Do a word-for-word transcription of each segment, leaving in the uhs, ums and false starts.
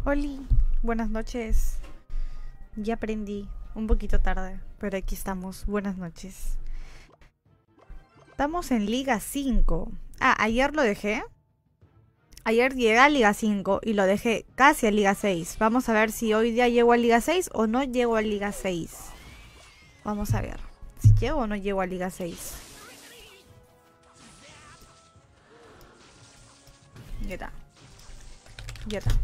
Oli, buenas noches. Ya aprendí, un poquito tarde, pero aquí estamos. Buenas noches. Estamos en Liga cinco. Ah, ayer lo dejé. Ayer llegué a Liga cinco y lo dejé casi a Liga seis. Vamos a ver si hoy día llego a Liga seis o no llego a Liga seis. Vamos a ver si llego o no llego a Liga seis. Ya está. Ya está.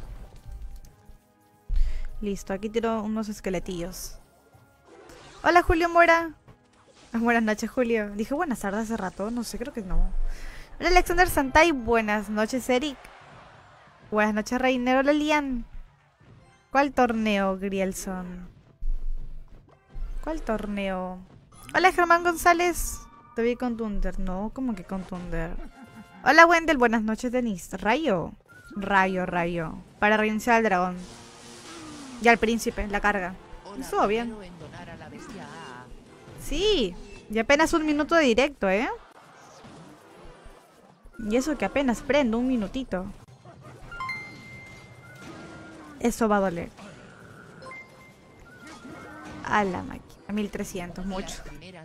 Listo, aquí tiro unos esqueletillos. Hola, Julio Mora. Buenas noches, Julio. Dije buenas tardes hace rato, no sé, creo que no. Hola, Alexander Santay. Buenas noches, Eric. Buenas noches, Reiner. Hola, Lian. ¿Cuál torneo, Grielson? ¿Cuál torneo? Hola, Germán González. Te vi con Thunder. No, ¿cómo que con Thunder? Hola, Wendell. Buenas noches, Denise. Rayo. Rayo, rayo. Para reiniciar al dragón. Y al príncipe, la carga. Estuvo bien. Sí. Y apenas un minuto de directo, ¿eh? Y eso que apenas prendo, un minutito. Eso va a doler. A la máquina. mil trescientos, mucho.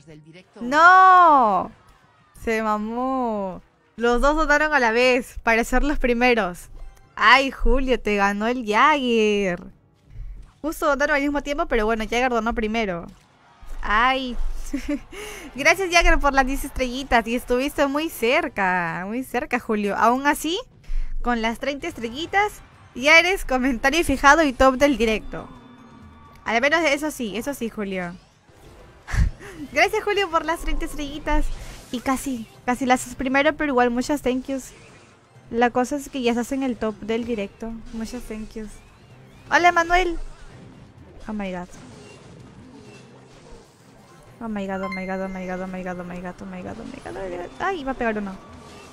¡No! Se mamó. Los dos donaron a la vez para ser los primeros. ¡Ay, Julio! Te ganó el Jagger. Justo donaron al mismo tiempo, pero bueno, Jagger donó primero. ¡Ay! Gracias, Jagger, por las diez estrellitas. Y estuviste muy cerca. Muy cerca, Julio. Aún así, con las treinta estrellitas, ya eres comentario fijado y top del directo. Al menos eso sí, eso sí, Julio. Gracias, Julio, por las treinta estrellitas. Y casi, casi las haces primero, pero igual muchas thank yous. La cosa es que ya estás en el top del directo. Muchas thank yous. Hola, Manuel. Oh my god. Oh my god, oh my god, oh my god, oh my god, oh my god, oh my god, oh my god, oh my god. Ay, va a pegar uno.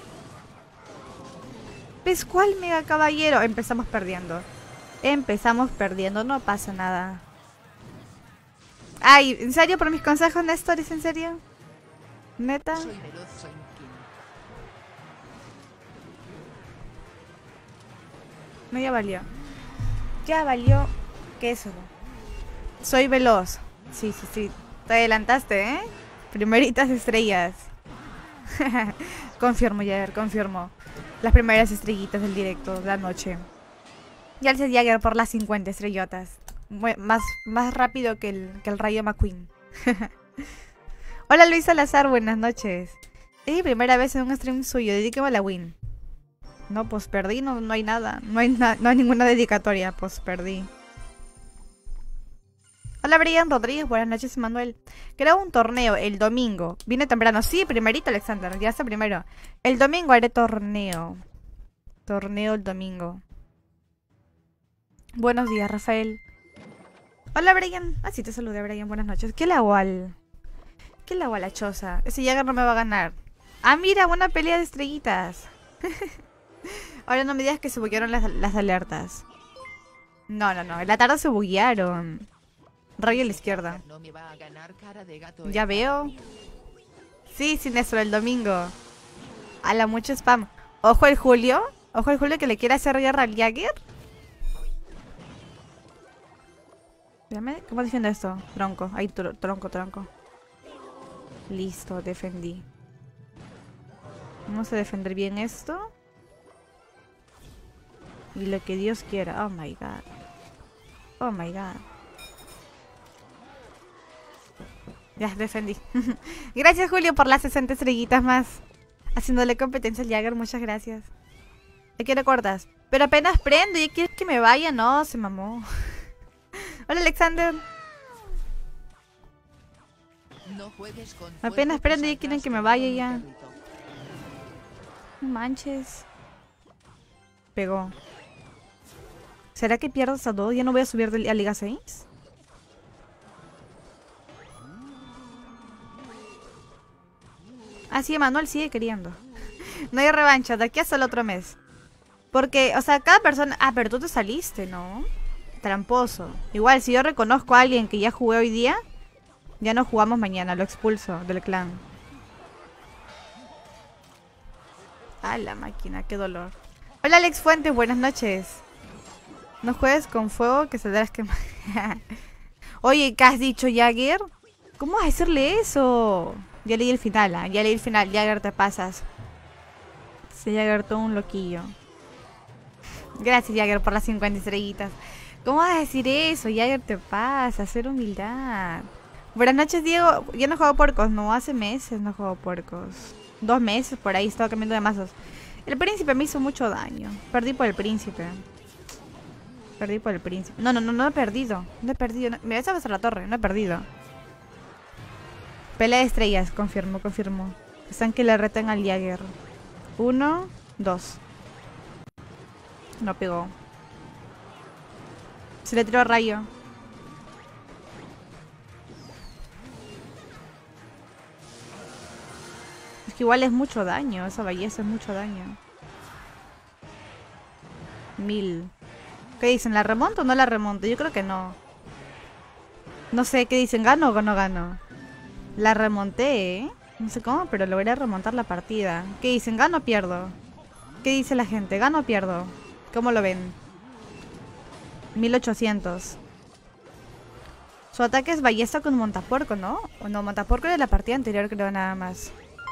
¿Ves cuál, mega caballero? Empezamos perdiendo. Empezamos perdiendo, no pasa nada. Ay, ¿en serio? ¿Por mis consejos, Néstor? ¿Es en serio? ¿Neta? No, ya valió. Ya valió. ¿Qué es eso? Soy veloz. Sí, sí, sí. Te adelantaste, ¿eh? Primeritas estrellas. Confirmo, Jagger, confirmo. Las primeras estrellitas del directo de la noche. Ya le Jagger por las cincuenta estrellotas. Más, más rápido que el, que el Rayo McQueen. Hola, Luis Salazar, buenas noches. Es mi primera vez en un stream suyo. Dedíqueme a la win. No, pues perdí, no, no hay nada. No hay, na no hay ninguna dedicatoria, pues perdí. Hola, Brian Rodríguez, buenas noches, Manuel. Creo un torneo el domingo. Vine temprano. Sí, primerito, Alexander. Ya está primero. El domingo haré torneo. Torneo el domingo. Buenos días, Rafael. Hola, Brian. Ah, sí, te saludé, Brian. Buenas noches. ¿Qué le hago al...? ¿Qué le hago a la choza? Ese Jagger no me va a ganar. Ah, mira, una pelea de estrellitas. Ahora no me digas que se buguearon las, las alertas. No, no, no. En la tarde se buguearon. Rayo a la izquierda. Ya veo. Sí, Sinestro, el domingo. A la mucho spam. Ojo el Julio. Ojo el Julio que le quiere hacer guerra al Jagger. Dígame, ¿cómo defiendo esto? Tronco. Ahí, tr tronco, tronco. Listo, defendí. Vamos a defender bien esto. Y lo que Dios quiera. Oh my god. Oh my god. Ya, defendí. Gracias, Julio, por las sesenta estrellitas más. Haciéndole competencia al Jagger, muchas gracias. ¿A qué recuerdas? Pero apenas prendo y quieres que me vaya. No, se mamó. Hola, Alexander. No juegues con apenas prendo y quieren que me vaya ya. No manches. Pegó. ¿Será que pierdo hasta todo? ¿Ya no voy a subir de, a Liga seis? Ah, sí, Manuel sigue queriendo. No hay revancha, de aquí hasta el otro mes. Porque, o sea, cada persona... Ah, pero tú te saliste, ¿no? Tramposo. Igual, si yo reconozco a alguien que ya jugué hoy día, ya no jugamos mañana, lo expulso del clan. Ah, la máquina, qué dolor. Hola, Alex Fuentes, buenas noches. No juegues con fuego que saldrás quemado. Oye, ¿qué has dicho, Jagger? ¿Cómo vas a decirle eso? Ya leí el final, ¿eh? Ya leí el final. Jagger, te pasas. Sí, Jagger, todo un loquillo. Gracias, Jagger, por las cincuenta estrellitas. ¿Cómo vas a decir eso? Jagger, te pasa. Hacer humildad. Buenas noches, Diego. Ya no juego puercos. No, hace meses no juego puercos. Dos meses por ahí. Estaba cambiando de mazos. El príncipe me hizo mucho daño. Perdí por el príncipe. Perdí por el príncipe. No, no, no, no he perdido. No he perdido. No. Me vas a pasar la torre. No he perdido. Pelea de estrellas. Confirmo, confirmo. Están que le reten al Jagger. Uno, dos. No pegó. Se le tiró rayo. Es que igual es mucho daño. Esa belleza es mucho daño. Mil. ¿Qué dicen? ¿La remonto o no la remonto? Yo creo que no. No sé, ¿qué dicen? ¿Gano o no gano? La remonté, ¿eh? No sé cómo, pero logré remontar la partida. ¿Qué dicen? ¿Gano o pierdo? ¿Qué dice la gente? ¿Gano o pierdo? ¿Cómo lo ven? mil ochocientos. Su ataque es ballesta con montapuerco, ¿no? O no, montapuerco era de la partida anterior, creo, nada más.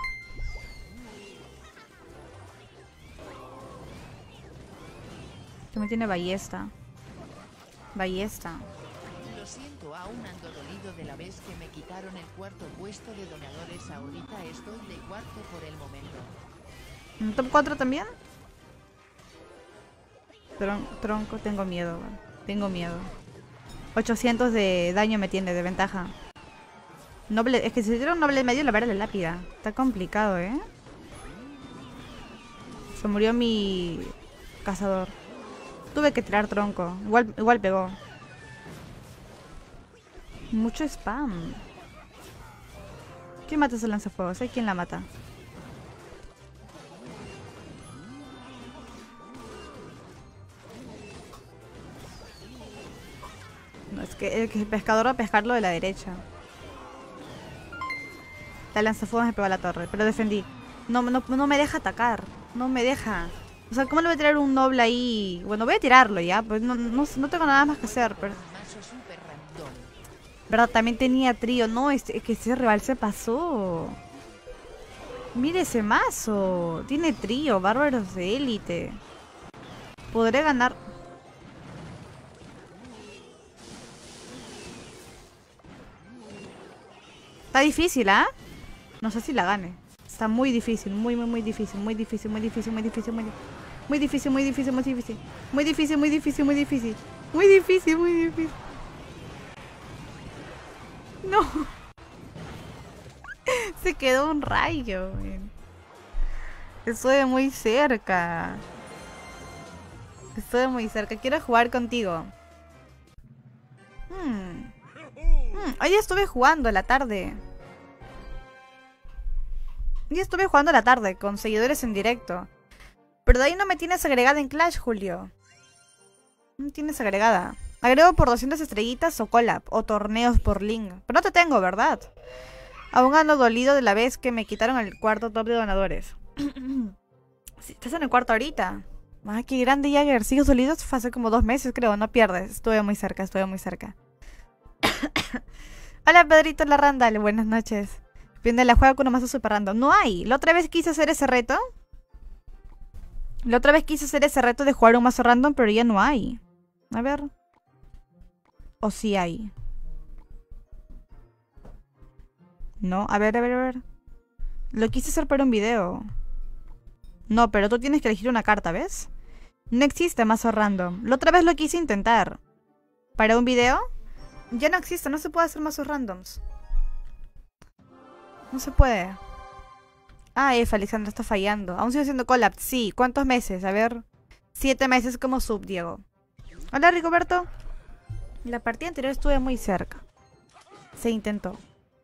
Que me tiene ballesta. Ballesta. Lo siento, aún ando dolido de la vez que me quitaron el cuarto puesto de donadores. Ahorita estoy de cuarto por el momento. ¿En top cuatro también? Tron tronco, tengo miedo. Tengo miedo. ochocientos de daño me tiene, de ventaja. Noble, es que si se tira un noble en medio, la verdad la lápida. Está complicado, ¿eh? Se murió mi cazador. Tuve que tirar tronco. Igual, igual pegó. Mucho spam. ¿Quién mata ese lanzafuegos? ¿Eh? ¿Quién la mata? No, es que el, el pescador va a pescarlo de la derecha. La lanzafuegos me pegó a la torre, pero defendí. No, no, no me deja atacar. No me deja. O sea, ¿cómo le voy a tirar un noble ahí? Bueno, voy a tirarlo ya. Pues no, no, no tengo nada más que hacer. Pero... ¿verdad? También tenía trío. No, es, es que ese rival se pasó. Mire ese mazo. Tiene trío. Bárbaros de élite. Podré ganar. Está difícil, ¿ah? ¿eh? No sé si la gane. Está muy difícil, muy, muy, muy difícil, muy difícil, muy difícil, muy difícil, muy difícil. Muy difícil, muy difícil, muy difícil. Muy difícil, muy difícil, muy difícil. Muy difícil, muy difícil. No. Se quedó un rayo. Man. Estoy muy cerca. Estoy muy cerca. Quiero jugar contigo. Hmm. Hmm. Hoy estuve jugando a la tarde. Hoy estuve jugando a la tarde con seguidores en directo. Pero de ahí no me tienes agregada en Clash, Julio. No me tienes agregada. Agrego por doscientas estrellitas o collab. O torneos por link. Pero no te tengo, ¿verdad? Aún ando dolido de la vez que me quitaron el cuarto top de donadores. Sí, estás en el cuarto ahorita. Ah, qué grande, Jagger. ¿Sigues dolido? Fue hace como dos meses, creo. No pierdes. Estuve muy cerca, estuve muy cerca. Hola, Pedrito Larrandal. Buenas noches. Viene la juega con un mazo super random. No hay. La otra vez quise hacer ese reto. La otra vez quise hacer ese reto de jugar un mazo random, pero ya no hay. A ver. O sí hay. No, a ver, a ver, a ver. Lo quise hacer para un video. No, pero tú tienes que elegir una carta, ¿ves? No existe mazo random. La otra vez lo quise intentar. ¿Para un video? Ya no existe, no se puede hacer mazos randoms. No se puede. Ah, F, Alexandra está fallando. Aún sigo haciendo collab. Sí, ¿cuántos meses? A ver. Siete meses como sub, Diego. Hola, Rigoberto. La partida anterior estuve muy cerca. Se intentó.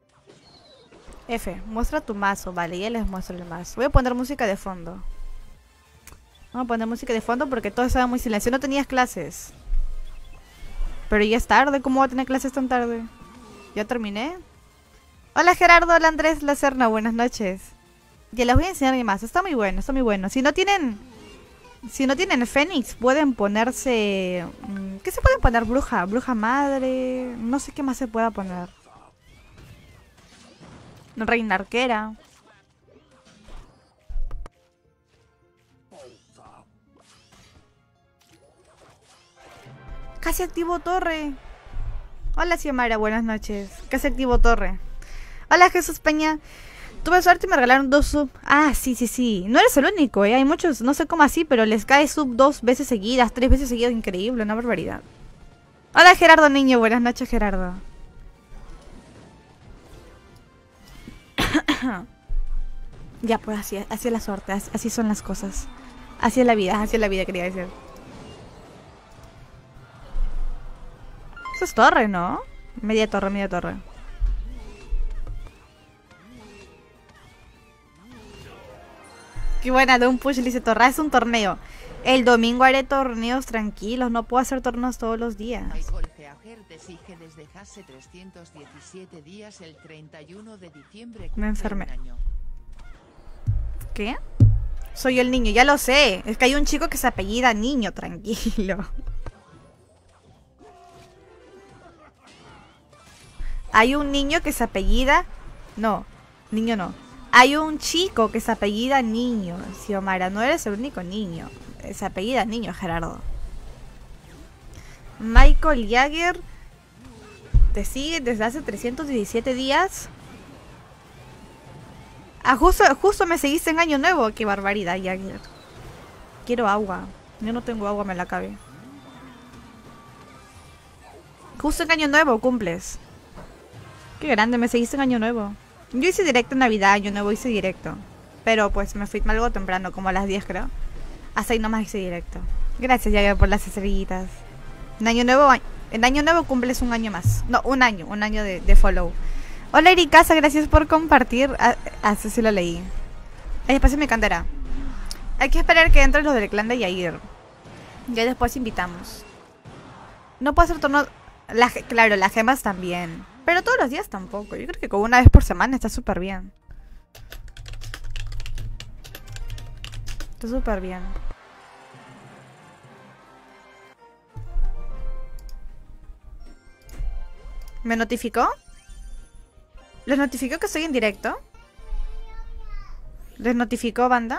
F, muestra tu mazo. Vale, ya les muestro el mazo. Voy a poner música de fondo. Vamos a poner música de fondo porque todo estaba muy silencioso. No tenías clases. Pero ya es tarde. ¿Cómo voy a tener clases tan tarde? ¿Ya terminé? Hola, Gerardo. Hola, Andrés Lacerna. Buenas noches. Ya les voy a enseñar mi mazo. Está muy bueno, está muy bueno. Si no tienen... Si no tienen Fénix, pueden ponerse... ¿Qué se pueden poner? Bruja, bruja madre... No sé qué más se pueda poner. Reina arquera. Casi activo torre. Hola Xiomara, buenas noches. Casi activo torre. Hola Jesús Peña. Tuve suerte y me regalaron dos sub. Ah, sí, sí, sí. No eres el único, ¿eh? Hay muchos, no sé cómo así, pero les cae sub dos veces seguidas, tres veces seguidas. Increíble, una barbaridad. Hola Gerardo Niño, buenas noches Gerardo. Ya, pues así, así es la suerte, así, así son las cosas. Así es la vida, así es la vida, quería decir. Eso es torre, ¿no? Media torre, media torre. Qué buena, de un push le dice torre, es un torneo. El domingo haré torneos tranquilos, no puedo hacer torneos todos los días. Desde hace trescientos diecisiete días el treinta y uno de diciembre. Me enfermé. ¿Qué? Soy el niño, ya lo sé. Es que hay un chico que se apellida Niño, tranquilo. Hay un niño que se apellida... No, niño no. Hay un chico que se apellida Niño. Xiomara, no eres el único niño. Se apellida Niño, Gerardo. Michael Jagger te sigue desde hace trescientos diecisiete días. Ah, justo, justo me seguiste en Año Nuevo. Qué barbaridad, Jagger. Quiero agua. Yo no tengo agua, me la cabe. Justo en Año Nuevo cumples. Qué grande, me seguiste en Año Nuevo. Yo hice directo en Navidad, Año Nuevo hice directo. Pero pues me fui algo temprano, como a las diez creo. Hasta ahí nomás hice directo. Gracias, Jagger, por las estrellitas. En Año Nuevo, en Año Nuevo cumples un año más. No, un año, un año de, de follow. Hola Ericasa, gracias por compartir. Ah, así sí lo leí. Ahí después me encantará. Hay que esperar que entren los del clan de Yair. Ya después invitamos. No puedo hacer torneo... La, claro, las gemas también. Pero todos los días tampoco. Yo creo que con una vez por semana está súper bien. Está súper bien. ¿Me notificó? ¿Les notificó que estoy en directo? ¿Les notificó, banda?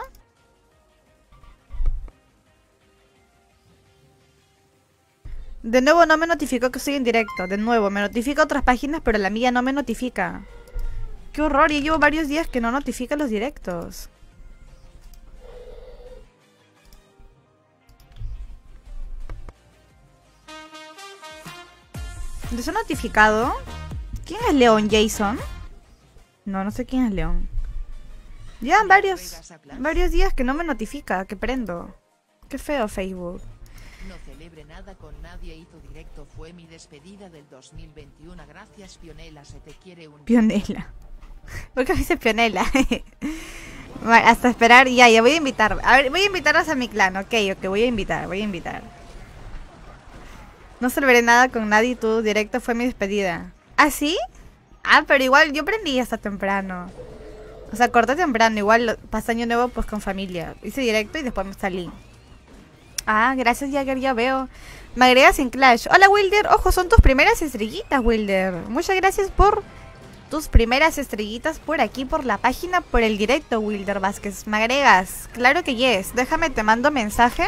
De nuevo no me notificó que estoy en directo. De nuevo, me notifica otras páginas, pero la mía no me notifica. ¡Qué horror! Y llevo varios días que no notifica los directos. ¿Les ha notificado? ¿Quién es León Jason? No, no sé quién es León. Llevan varios, varios días que no me notifica, que prendo. Qué feo Facebook. No celebre nada con nadie y tu directo fue mi despedida del dos mil veintiuno. Gracias, Pionela, se te quiere un... Pionela. ¿Por qué me dice Pionela? Bueno, hasta esperar, ya, ya voy a invitar. A ver, voy a invitarlos a mi clan, ok, ok, voy a invitar, voy a invitar. No celebré nada con nadie y tu directo fue mi despedida. ¿Ah, sí? Ah, pero igual yo prendí hasta temprano. O sea, corté temprano, igual pasé Año Nuevo pues con familia. Hice directo y después me salí. Ah, gracias Jagger, ya veo. Me agregas en Clash. Hola Wilder, ojo, son tus primeras estrellitas, Wilder. Muchas gracias por tus primeras estrellitas por aquí, por la página, por el directo, Wilder Vázquez. Me agregas, claro que yes. Déjame, te mando mensaje.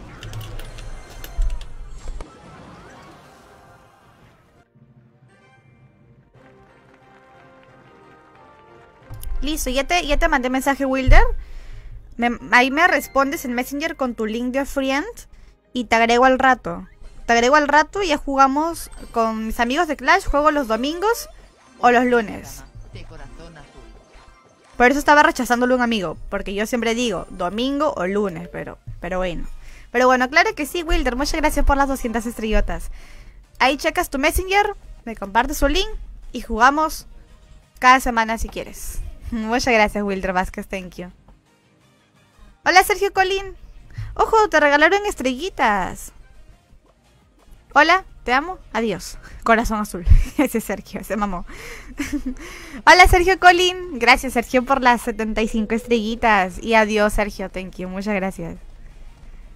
Listo, ya te, ya te mandé mensaje, Wilder. Me, ahí me respondes en Messenger con tu link de friend y te agrego al rato. Te agrego al rato y ya jugamos con mis amigos de Clash. Juego los domingos o los lunes. Por eso estaba rechazándole a un amigo, porque yo siempre digo domingo o lunes, pero, pero bueno. Pero bueno, claro que sí, Wilder. Muchas gracias por las doscientas estrellotas. Ahí checas tu Messenger, me compartes su link y jugamos cada semana si quieres. Muchas gracias, Wilder Vázquez, thank you. Hola, Sergio Colín. Ojo, te regalaron estrellitas. Hola, te amo. Adiós. Corazón azul. Ese es Sergio, ese mamó. Hola, Sergio Colín. Gracias, Sergio, por las setenta y cinco estrellitas. Y adiós, Sergio, thank you. Muchas gracias.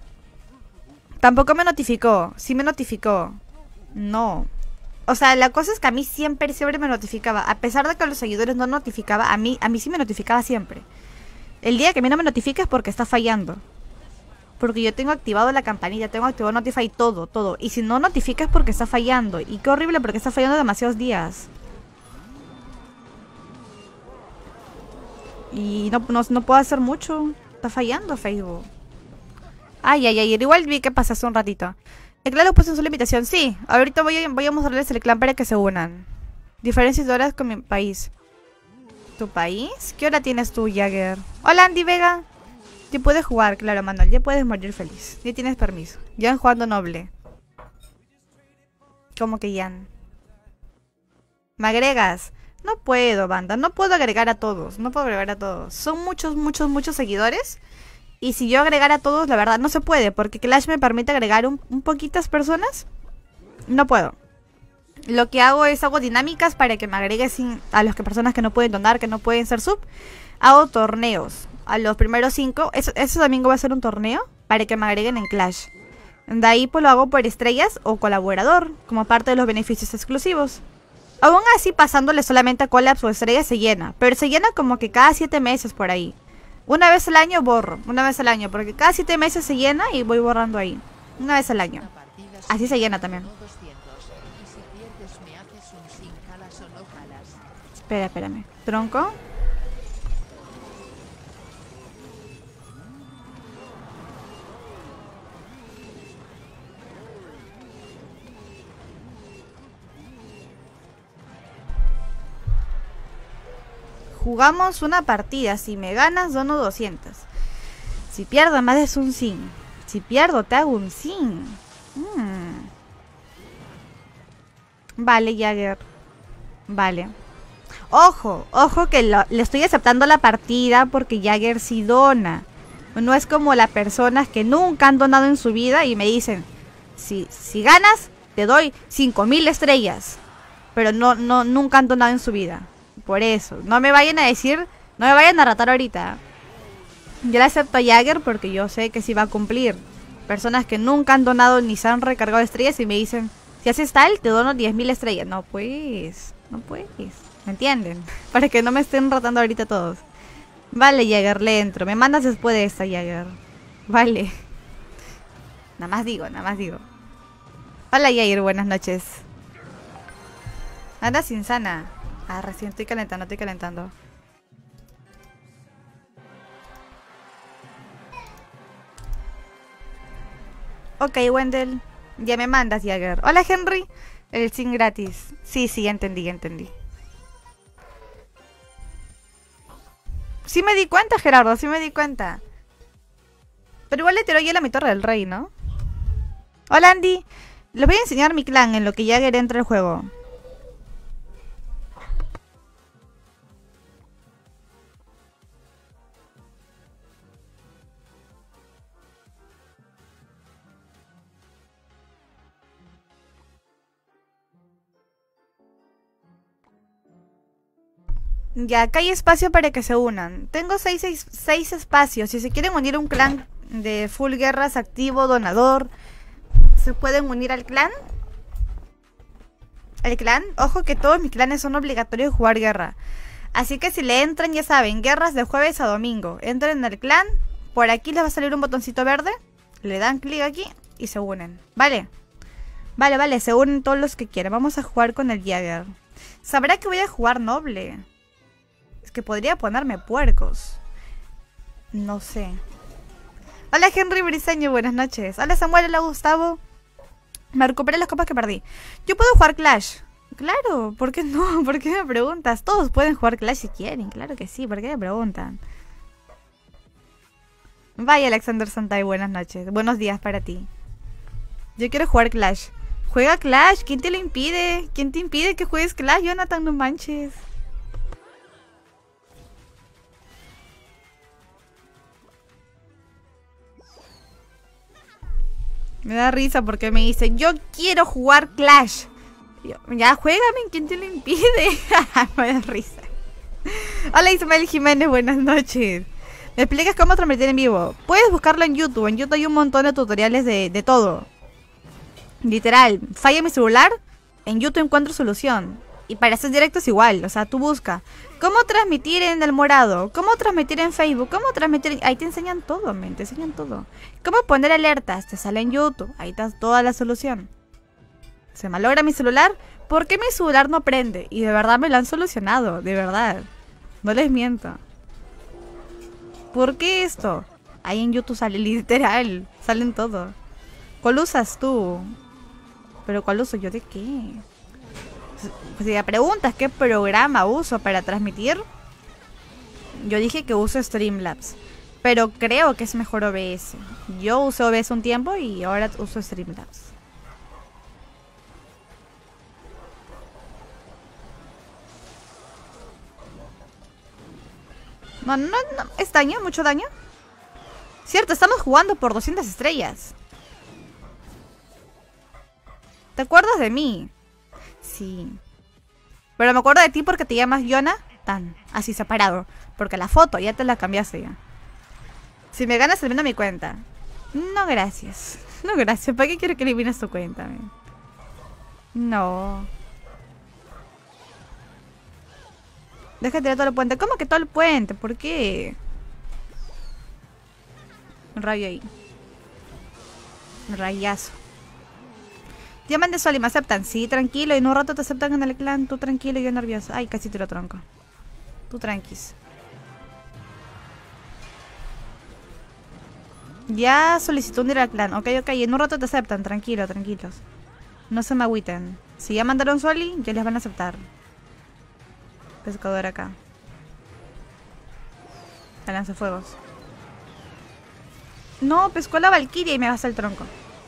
Tampoco me notificó. Sí me notificó. No. O sea, la cosa es que a mí siempre, siempre me notificaba. A pesar de que a los seguidores no notificaba, a mí, a mí sí me notificaba siempre. El día que a mí no me notifica es porque está fallando. Porque yo tengo activado la campanilla, tengo activado Notify, todo, todo. Y si no notifica es porque está fallando. Y qué horrible porque está fallando demasiados días. Y no, no, no puedo hacer mucho. Está fallando Facebook. Ay, ay, ay. Igual vi que pasó hace un ratito. El clan lo puso en su invitación. Sí, ahorita voy a, voy a mostrarles el clan para que se unan. Diferencias de horas con mi país. ¿Tu país? ¿Qué hora tienes tú, Jagger? Hola, Andy Vega. Ya puedes jugar, claro, Manuel. Ya puedes morir feliz. Ya tienes permiso. Jan jugando noble. ¿Cómo que Jan? ¿Me agregas? No puedo, banda. No puedo agregar a todos. No puedo agregar a todos. Son muchos, muchos, muchos seguidores. Y si yo agregara a todos, la verdad, no se puede. Porque Clash me permite agregar un, un poquitas personas. No puedo. Lo que hago es hago dinámicas para que me agregue sin, a las que personas que no pueden donar, que no pueden ser sub. Hago torneos. A los primeros cinco. Eso, ese domingo va a ser un torneo para que me agreguen en Clash. De ahí pues lo hago por estrellas o colaborador, como parte de los beneficios exclusivos. Aún así, pasándole solamente a collabs o estrellas se llena. Pero se llena como que cada siete meses por ahí. Una vez al año borro. Una vez al año. Porque cada siete meses se llena y voy borrando ahí. Una vez al año. Así se llena también. Espera, espérame. Tronco. Jugamos una partida. Si me ganas, dono doscientos. Si pierdo, más es un sin. Si pierdo, te hago un sin. Mm. Vale, Jagger. Vale. Ojo, ojo que lo, le estoy aceptando la partida porque Jagger sí dona. No es como las personas que nunca han donado en su vida y me dicen, si, si ganas, te doy cinco mil estrellas. Pero no, no, nunca han donado en su vida. Por eso, no me vayan a decir, no me vayan a ratar ahorita. Yo le acepto a Jagger porque yo sé que sí va a cumplir. Personas que nunca han donado ni se han recargado estrellas y me dicen, si haces tal, te dono diez mil estrellas. No pues, no pues, ¿me entienden? Para que no me estén ratando ahorita todos. Vale, Jagger, le entro. Me mandas después de esta, Jagger. Vale. Nada más digo, nada más digo. Hola, Jagger, buenas noches. Andas insana. Ah, recién estoy calentando, estoy calentando. Ok, Wendell. Ya me mandas, Jagger. Hola, Henry. El sin gratis. Sí, sí, ya entendí, ya entendí. Sí me di cuenta, Gerardo, sí me di cuenta. Pero igual le tiró hielo a mi torre del rey, ¿no? Hola, Andy. Les voy a enseñar mi clan en lo que Jagger entra al juego. Ya, acá hay espacio para que se unan. Tengo seis, seis, seis espacios. Si se quieren unir a un clan de full guerras, activo, donador, ¿se pueden unir al clan? ¿El clan? Ojo que todos mis clanes son obligatorios de jugar guerra. Así que si le entran, ya saben, guerras de jueves a domingo. Entren al clan. Por aquí les va a salir un botoncito verde. Le dan clic aquí y se unen. ¿Vale? Vale, vale, se unen todos los que quieran. Vamos a jugar con el Jagger. Sabrá que voy a jugar noble. Que podría ponerme puercos. No sé. Hola, Henry Briseño, buenas noches. Hola, Samuel, hola, Gustavo. Me recuperé las copas que perdí. Yo puedo jugar Clash. Claro, ¿por qué no? ¿Por qué me preguntas? Todos pueden jugar Clash si quieren. Claro que sí, ¿por qué me preguntan? Vaya, Alexander Santay, buenas noches. Buenos días para ti. Yo quiero jugar Clash. Juega Clash, ¿quién te lo impide? ¿Quién te impide que juegues Clash, Jonathan? No manches. Me da risa porque me dice, yo quiero jugar Clash. Yo, ya, juégame, ¿quién te lo impide? Me da risa. Hola, Ismael Jiménez, buenas noches. Me explicas cómo transmitir en vivo. Puedes buscarlo en YouTube. En YouTube hay un montón de tutoriales de, de todo. Literal. Falla mi celular. En YouTube encuentro solución. Y para hacer directos igual. O sea, tú busca. ¿Cómo transmitir en El Morado? ¿Cómo transmitir en Facebook? ¿Cómo transmitir? En... Ahí te enseñan todo, men. Te enseñan todo. ¿Cómo poner alertas? Te sale en YouTube. Ahí está toda la solución. Se malogra mi celular. ¿Por qué mi celular no prende? Y de verdad me lo han solucionado. De verdad. No les miento. ¿Por qué esto? Ahí en YouTube sale literal. Salen todo. ¿Cuál usas tú? ¿Pero cuál uso yo de qué? Si me preguntas qué programa uso para transmitir, yo dije que uso Streamlabs. Pero creo que es mejor O B S. Yo usé O B S un tiempo y ahora uso Streamlabs. No, no, no. ¿Es daño? ¿Mucho daño? Cierto, estamos jugando por doscientas estrellas. ¿Te acuerdas de mí? Sí. Pero me acuerdo de ti porque te llamas Yona Tan. Así separado. Porque la foto ya te la cambiaste ya. Si me ganas, elimina mi cuenta. No, gracias. No, gracias. ¿Para qué quiero que elimines tu cuenta? Man? No. Deja de tirar todo el puente. ¿Cómo que todo el puente? ¿Por qué? Un rayo ahí. Un rayazo. Llaman de sol y me aceptan. Sí, tranquilo. Y en un rato te aceptan en el clan. Tú tranquilo y yo nervioso. Ay, casi tiro tronco. Tú tranquis. Ya solicitó un ir al clan. Ok, ok. Y en un rato te aceptan. Tranquilo, tranquilos. No se me agüiten. Si ya mandaron soli, ya les van a aceptar. Pescador acá. El lanzafuegos. No, pescó la Valkyria y me gasta el tronco.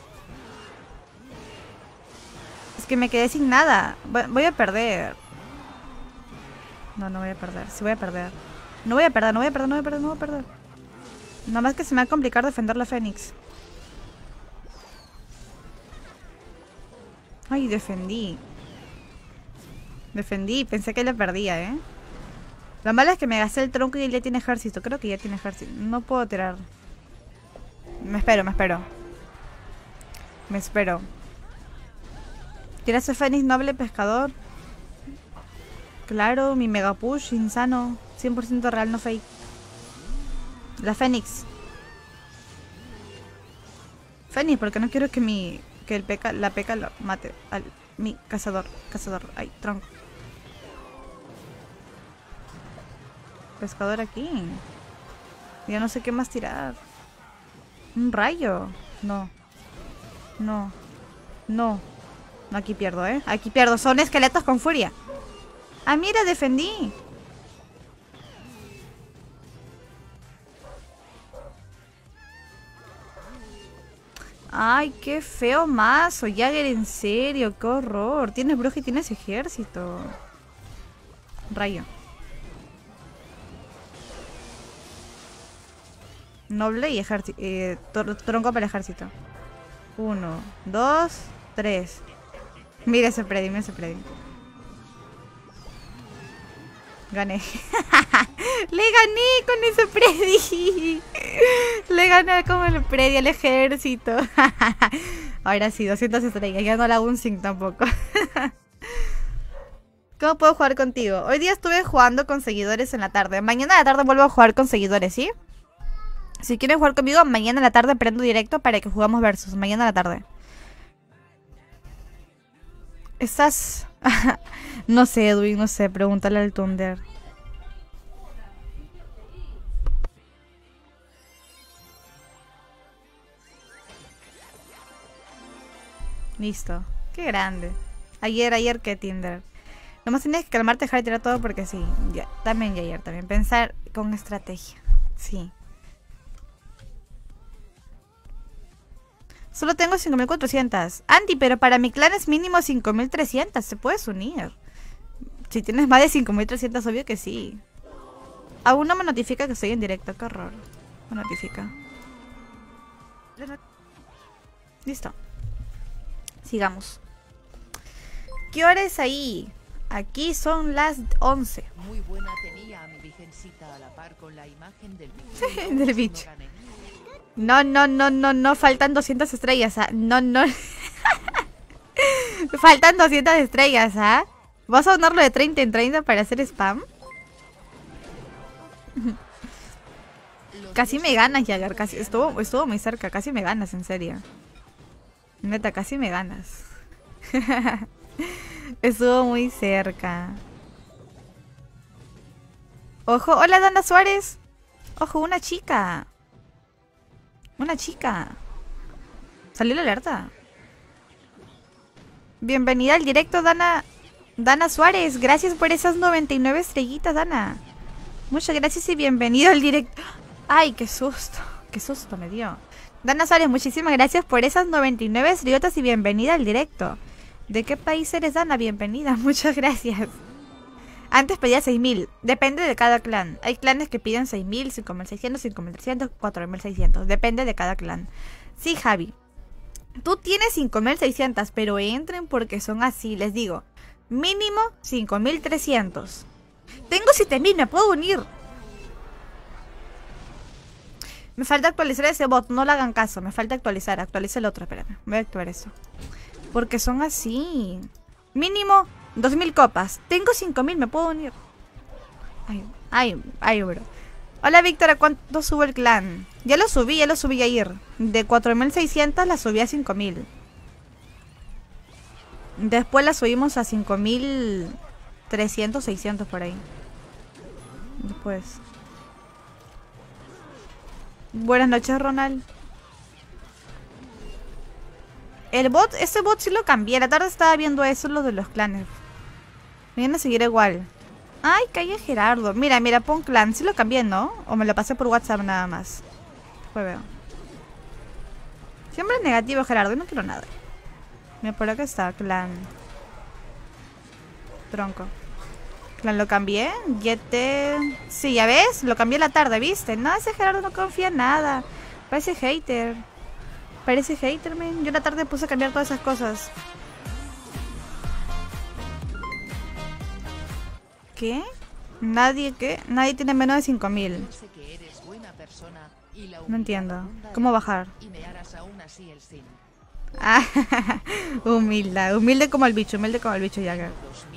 Es que me quedé sin nada. Voy a perder. No, no voy a perder. Sí voy a perder. No voy a perder, no voy a perder, no voy a perder, no voy a perder. Nada más que se me va a complicar defender la Fénix. Ay, defendí. Defendí, pensé que la perdía, ¿eh? Lo malo es que me gasté el tronco y él ya tiene ejército. Creo que ya tiene ejército. No puedo tirar. Me espero, me espero. Me espero. ¿Tiraste Fénix noble pescador? Claro, mi mega push insano. cien por ciento real, no fake. La Fénix. Fénix, porque no quiero que mi... Que el peca, la peca lo mate al... Mi cazador. Cazador. Ay, tronco. Pescador aquí. Ya no sé qué más tirar. Un rayo. No. No. No. No, aquí pierdo, ¿eh? Aquí pierdo. Son esqueletos con furia. Ah, mira, defendí. Ay, qué feo mazo. Jagger, en serio, qué horror. Tienes bruja y tienes ejército. Rayo. Noble y ejército. Eh, tronco para el ejército. Uno, dos, tres. Mira ese predi, mira ese predi. Gané. Le gané con ese predi. Le gané como el predi al ejército. Ahora sí, doscientas estrellas. Ya no la hago un sync tampoco. ¿Cómo puedo jugar contigo? Hoy día estuve jugando con seguidores en la tarde. Mañana a la tarde vuelvo a jugar con seguidores, ¿sí? Si quieren jugar conmigo, mañana a la tarde prendo directo para que jugamos versus. Mañana a la tarde. ¿Estás...? No sé, Edwin, no sé. Pregúntale al Thunder. Listo. Qué grande. Ayer, ayer, ¿qué Tinder? Nomás tienes que calmarte, dejar de tirar todo porque sí. Ya, también, ya ayer, también. Pensar con estrategia. Sí. Solo tengo cinco mil cuatrocientas. Andy, pero para mi clan es mínimo cinco mil trescientas. Se puedes unir. Si tienes más de cinco mil trescientas, obvio que sí. Aún no me notifica que estoy en directo. Qué horror. Me notifica. Listo. Sigamos. ¿Qué hora es ahí? Aquí son las once. Muy buena, tenía a mi virgencita a la par con la imagen del bicho. Del bicho. No, no, no, no, no, faltan doscientas estrellas, ¿ah? No, no. Faltan doscientas estrellas, ¿ah? ¿Vas a donarlo de treinta en treinta para hacer spam? Casi me ganas, Jagger, casi. Estuvo, estuvo muy cerca, casi me ganas, en serio. Neta, casi me ganas. Estuvo muy cerca. Ojo, hola Dana Suárez. Ojo, una chica. Una chica. ¿Salió la alerta? Bienvenida al directo, Dana. Dana Suárez. Gracias por esas noventa y nueve estrellitas, Dana. Muchas gracias y bienvenido al directo. Ay, qué susto. Qué susto me dio. Dana Suárez, muchísimas gracias por esas noventa y nueve estrellitas y bienvenida al directo. ¿De qué país eres, Dana? Bienvenida. Muchas gracias. Antes pedía seis mil. Depende de cada clan. Hay clanes que piden seis mil, cinco mil seiscientos, cinco mil trescientos, cuatro mil seiscientos. Depende de cada clan. Sí, Javi. Tú tienes cinco mil seiscientos, pero entren porque son así. Les digo, mínimo cinco mil trescientos. Tengo siete mil, me puedo unir. Me falta actualizar ese bot. No le hagan caso. Me falta actualizar. Actualiza el otro. Espérame. Voy a activar eso. Porque son así. Mínimo dos mil copas. Tengo cinco mil, me puedo unir. Ay, ay, ay, bro. Hola, Víctor, ¿a cuánto sube el clan? Ya lo subí, ya lo subí ayer. De cuatro mil seiscientos la subí a cinco mil. Después la subimos a cinco mil trescientos, seiscientos por ahí. Después. Buenas noches, Ronald. El bot, ese bot sí lo cambié. La tarde estaba viendo eso, lo de los clanes. Me vienen a seguir igual. Ay, calla Gerardo. Mira, mira, pon clan. Sí lo cambié, ¿no? O me lo pasé por WhatsApp nada más. Después veo. Siempre es negativo, Gerardo. No quiero nada. Mira, por acá está, clan. Tronco. Clan lo cambié. Yete. Sí, ya ves. Lo cambié la tarde, ¿viste? No, ese Gerardo no confía en nada. Parece hater. Parece hater, man. Yo la tarde puse a cambiar todas esas cosas. ¿Qué? Nadie, ¿qué? Nadie tiene menos de cinco mil. No entiendo. ¿Cómo bajar? Ah, humilde. Humilde como el bicho. Humilde como el bicho, Jagger.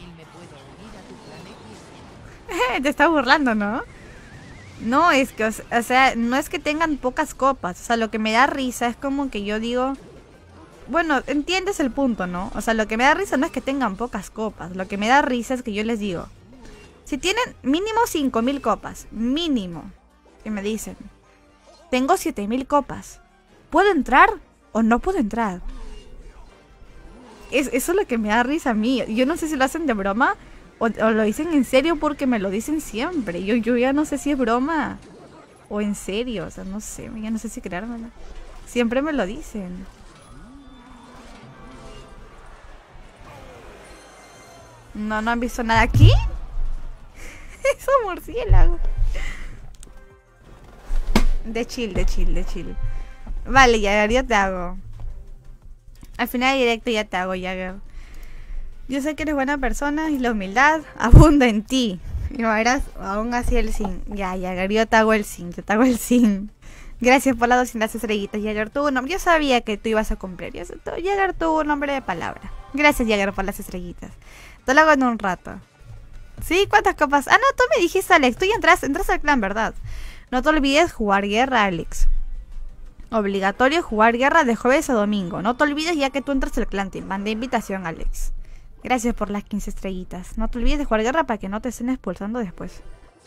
Te estás burlando, ¿no? No, es que, o sea, no es que tengan pocas copas. O sea, lo que me da risa es como que yo digo... Bueno, entiendes el punto, ¿no? O sea, lo que me da risa no es que tengan pocas copas. Lo que me da risa es que yo les digo... Si tienen mínimo cinco mil copas, mínimo, que me dicen... Tengo siete mil copas. ¿Puedo entrar o no puedo entrar? Es, eso es lo que me da risa a mí. Yo no sé si lo hacen de broma... O, o lo dicen en serio porque me lo dicen siempre. Yo, yo ya no sé si es broma o en serio. O sea, no sé. Ya no sé si creármelo. Siempre me lo dicen. No, no han visto nada aquí. Eso murciélago. De chill, de chill, de chill. Vale, Jagger, yo te hago. Al final del directo ya te hago, Jagger. Yo sé que eres buena persona y la humildad abunda en ti. Y verás, aún así el zinc. Ya, Jagger, yo te hago el zinc, yo te hago el zinc. Gracias por las doscientas estrellitas, Jagger. Tuvo un nombre. Yo sabía que tú ibas a cumplir. Yo, Jagger tuvo un nombre de palabra. Gracias, Jagger, por las estrellitas. Te lo hago en un rato. ¿Sí? ¿Cuántas copas? Ah, no, tú me dijiste, Alex. Tú ya entras, entras al clan, ¿verdad? No te olvides jugar guerra, Alex. Obligatorio jugar guerra de jueves a domingo. No te olvides ya que tú entras al clan. Te mandé invitación, Alex. Gracias por las quince estrellitas. No te olvides de jugar guerra para que no te estén expulsando después.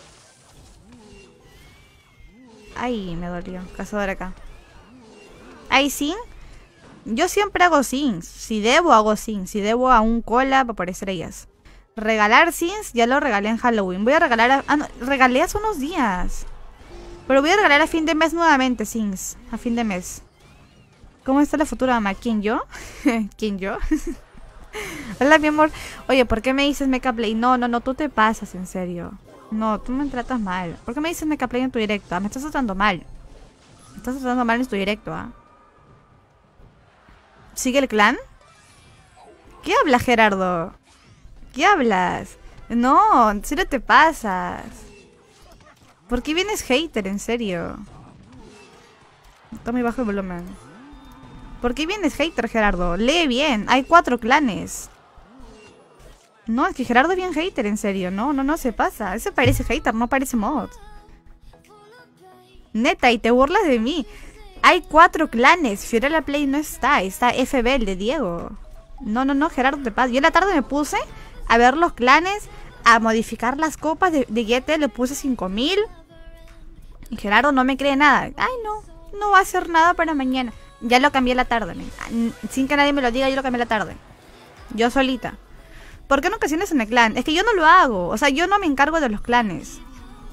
Ay, me dolió. Cazador acá. ¿Hay sin? Yo siempre hago sins. Si debo, hago sins. Si debo a un cola por estrellas. Regalar sins, ya lo regalé en Halloween. Voy a regalar... A... Ah, no, regalé hace unos días. Pero voy a regalar a fin de mes nuevamente sins. A fin de mes. ¿Cómo está la futura mamá? ¿Quién yo? ¿Quién yo? Hola, mi amor. Oye, ¿por qué me dices Mecha Play? No, no, no, tú te pasas, en serio. No, tú me tratas mal. ¿Por qué me dices Mecha Play en tu directo? Ah, me estás tratando mal. Me estás tratando mal en tu directo, ¿ah? ¿Sigue el clan? ¿Qué habla Gerardo? ¿Qué hablas? No, en serio te pasas. ¿Por qué vienes hater, en serio? Está muy bajo el volumen. ¿Por qué vienes hater, Gerardo? Lee bien, hay cuatro clanes. No, es que Gerardo es bien hater, en serio. No, no, no se pasa. Ese parece hater, no parece mod. Neta, y te burlas de mí. Hay cuatro clanes. Fiorella Play no está. Está F B, el de Diego. No, no, no, Gerardo, te pasa. Yo en la tarde me puse a ver los clanes, a modificar las copas de, de Yete. Le puse cinco mil. Y Gerardo no me cree nada. Ay, no, no va a hacer nada para mañana. Ya lo cambié en la tarde. Man. Sin que nadie me lo diga, yo lo cambié en la tarde. Yo solita. ¿Por qué en ocasiones en el clan? Es que yo no lo hago. O sea, yo no me encargo de los clanes.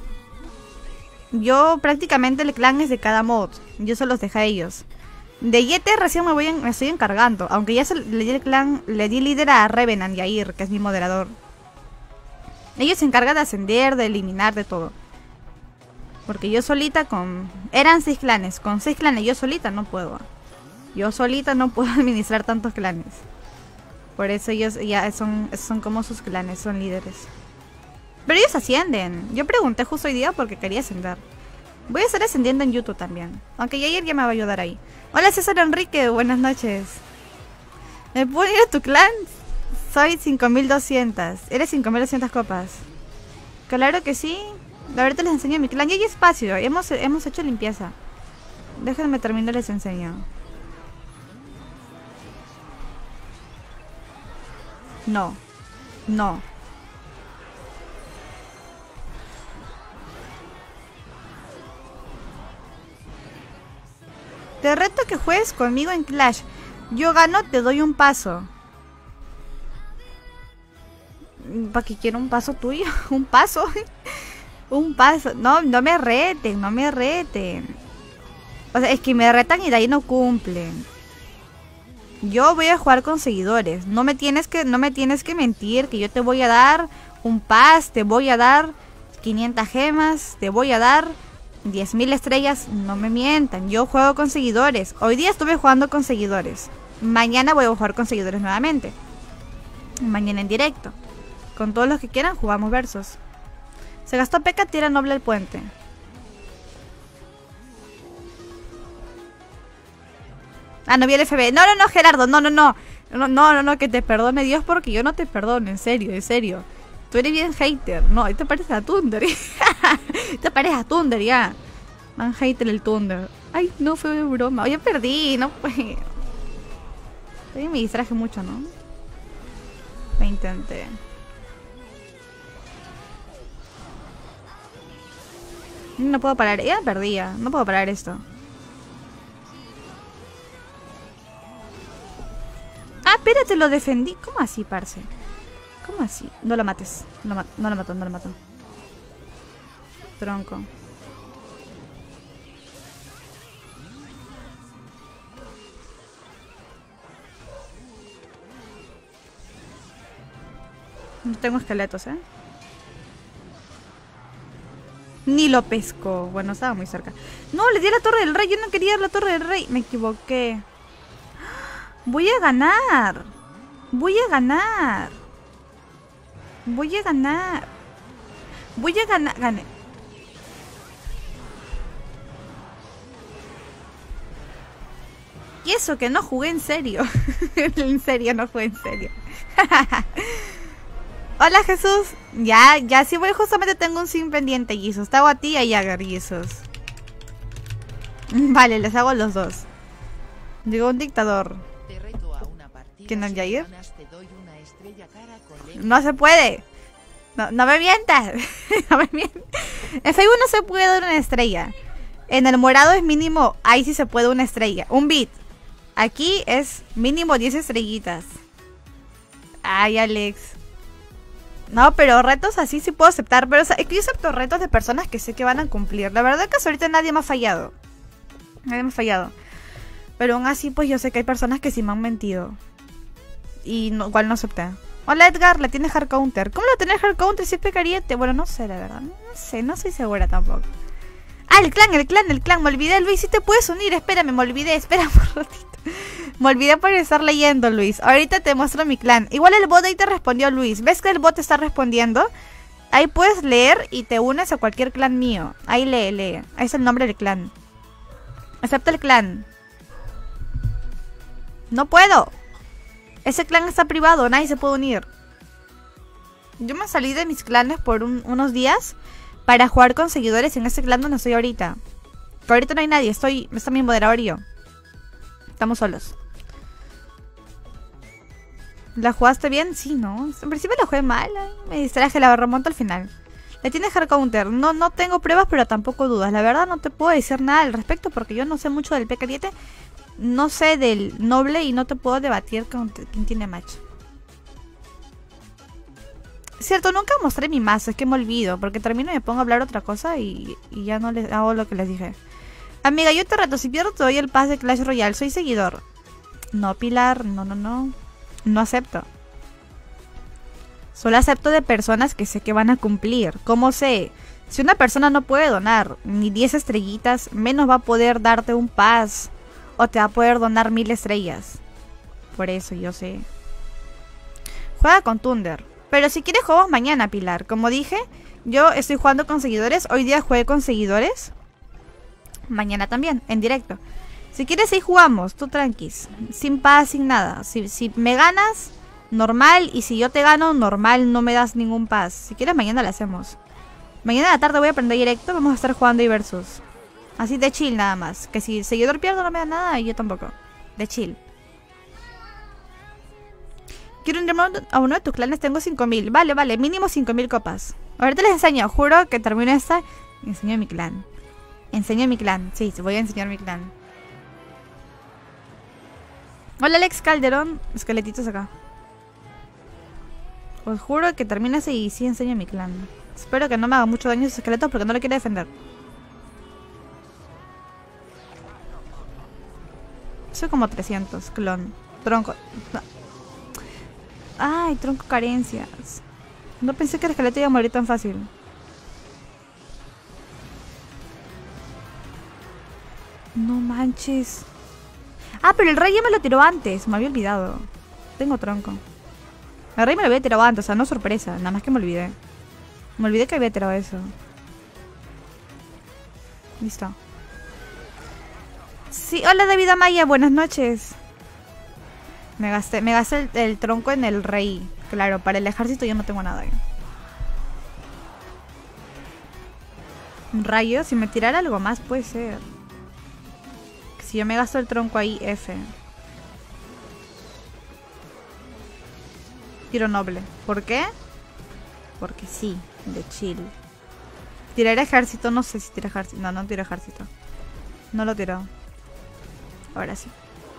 Yo prácticamente el clan es de cada mod. Yo se los dejé a ellos. De Yete recién me, voy en, me estoy encargando. Aunque ya se, le di el clan, le di líder a Revenant y a Ir, que es mi moderador. Ellos se encargan de ascender, de eliminar, de todo. Porque yo solita con... Eran seis clanes. Con seis clanes yo solita no puedo. Yo solita no puedo administrar tantos clanes. Por eso ellos ya son, son como sus clanes, son líderes. Pero ellos ascienden. Yo pregunté justo hoy día porque quería ascender. Voy a estar ascendiendo en YouTube también. Aunque Yair ya me va a ayudar ahí. Hola César Enrique, buenas noches. ¿Me puedo ir a tu clan? Soy cinco mil doscientas. Eres cinco mil doscientas copas. Claro que sí. Ahorita les enseño mi clan. Y hay espacio. Hemos, hemos hecho limpieza. Déjenme terminar, les enseño. No. No. Te reto que juegues conmigo en Clash. Yo gano, te doy un paso. ¿Para qué quiero un paso tuyo? ¿Un paso? Un paso. No, no me reten, no me reten. O sea, es que me retan y de ahí no cumplen. Yo voy a jugar con seguidores. No me tienes que, no me tienes que mentir que yo te voy a dar un pas, te voy a dar quinientas gemas, te voy a dar diez mil estrellas. No me mientan, yo juego con seguidores. Hoy día estuve jugando con seguidores. Mañana voy a jugar con seguidores nuevamente. Mañana en directo. Con todos los que quieran jugamos versus. Se gastó P K, tira noble el puente. Ah, no vi el F B. No, no, no, Gerardo, no, no, no. No, no, no, no, que te perdone Dios porque yo no te perdono, en serio, en serio. Tú eres bien hater. No, te pareces a Thunder. Te pareces a Thunder, ya. Man hater el Thunder. Ay, no, fue broma. Oye, perdí, no fue. Oye, me distraje mucho, ¿no? Lo intenté. No puedo parar. Ya perdía. No puedo parar esto. Ah, espérate, lo defendí. ¿Cómo así, parce? ¿Cómo así? No lo mates. No, ma no lo mató, no lo mató. Tronco. No tengo esqueletos, ¿eh? Ni lo pesco. Bueno, estaba muy cerca. No, le di a la torre del rey. Yo no quería dar la torre del rey. Me equivoqué. Voy a ganar. Voy a ganar. Voy a ganar. Voy a ganar. Gané. Y eso que no jugué en serio. En serio, no jugué en serio. Hola Jesús. Ya, ya sí voy. Justamente tengo un sim pendiente, Jesus. Te hago a ti y a Jagger, Jesus. Vale, les hago los dos. Llegó un dictador. ¿Quién es Jair? No se puede. No, no me mientas. No me mientas. En Facebook no se puede dar una estrella. En el morado es mínimo. Ahí sí se puede una estrella. Un bit. Aquí es mínimo diez estrellitas. Ay, Alex. No, pero retos así sí puedo aceptar. Pero o sea, es que yo acepto retos de personas que sé que van a cumplir. La verdad es que hasta ahorita nadie me ha fallado. Nadie me ha fallado. Pero aún así, pues yo sé que hay personas que sí me han mentido. Y no, igual no acepté. Hola Edgar, la tienes hard counter. ¿Cómo la tienes hard counter si es pecariete? Bueno, no sé, la verdad. No sé, no soy segura tampoco. Ah, el clan, el clan, el clan. Me olvidé, Luis, si te puedes unir. Espérame, me olvidé. Espera un ratito. Me olvidé por estar leyendo, Luis. Ahorita te muestro mi clan. Igual el bot ahí te respondió, Luis. ¿Ves que el bot te está respondiendo? Ahí puedes leer y te unes a cualquier clan mío. Ahí lee, lee. Ahí es el nombre del clan. Acepta el clan. No puedo. Ese clan está privado, nadie se puede unir. Yo me salí de mis clanes por un, unos días para jugar con seguidores en ese clan donde estoy ahorita. Pero ahorita no hay nadie, estoy, está mi moderador y yo. Estamos solos. ¿La jugaste bien? Sí, ¿no? En principio la jugué mal, ¿eh? Me distraje, la remonto al final. Le tienes hard counter. No, no tengo pruebas, pero tampoco dudas. La verdad no te puedo decir nada al respecto porque yo no sé mucho del P K siete. No sé del noble y no te puedo debatir con quién tiene match. Cierto, nunca mostré mi mazo, es que me olvido, porque termino y me pongo a hablar otra cosa y, y ya no les hago lo que les dije. Amiga, yo te reto, si pierdo te doy el pase de Clash Royale, soy seguidor. No, Pilar, no, no, no. No acepto. Solo acepto de personas que sé que van a cumplir. ¿Cómo sé? Si una persona no puede donar ni diez estrellitas, menos va a poder darte un pas. O te va a poder donar mil estrellas. Por eso yo sé. Juega con Thunder. Pero si quieres jugamos mañana, Pilar. Como dije, yo estoy jugando con seguidores. Hoy día jugué con seguidores. Mañana también, en directo. Si quieres ahí jugamos, tú tranquis. Sin paz, sin nada. Si, si me ganas, normal. Y si yo te gano, normal, no me das ningún paz. Si quieres mañana lo hacemos. Mañana a la tarde voy a aprender directo. Vamos a estar jugando y versus. Así de chill nada más. Que si el seguidor pierde no me da nada y yo tampoco. De chill. Quiero unirme a uno de tus clanes, tengo cinco mil. Vale, vale, mínimo cinco mil copas. Ahorita les enseño, juro que termino esta y enseño mi clan. Enseño mi clan, sí, voy a enseñar mi clan. Hola Alex Calderón, esqueletitos acá. Os juro que termino ese y sí enseño mi clan. Espero que no me haga mucho daño ese esqueleto porque no lo quiero defender. Soy como trescientos, clon. Tronco. Ay, tronco carencias. No pensé que el esqueleto iba a morir tan fácil. No manches. Ah, pero el rey ya me lo tiró antes. Me había olvidado. Tengo tronco. El rey me lo había tirado antes, o sea, no sorpresa. Nada más que me olvidé. Me olvidé que había tirado eso. Listo. Sí, hola David Amaya, buenas noches. Me gasté, me gasté el, el tronco en el rey. Claro, para el ejército yo no tengo nada. Un rayo, si me tirara algo más puede ser. Si yo me gasto el tronco ahí, F. Tiro noble. ¿Por qué? Porque sí, de chill. Tirar ejército, no sé si tira ejército. No, no tiro ejército. No lo tiro. Ahora sí.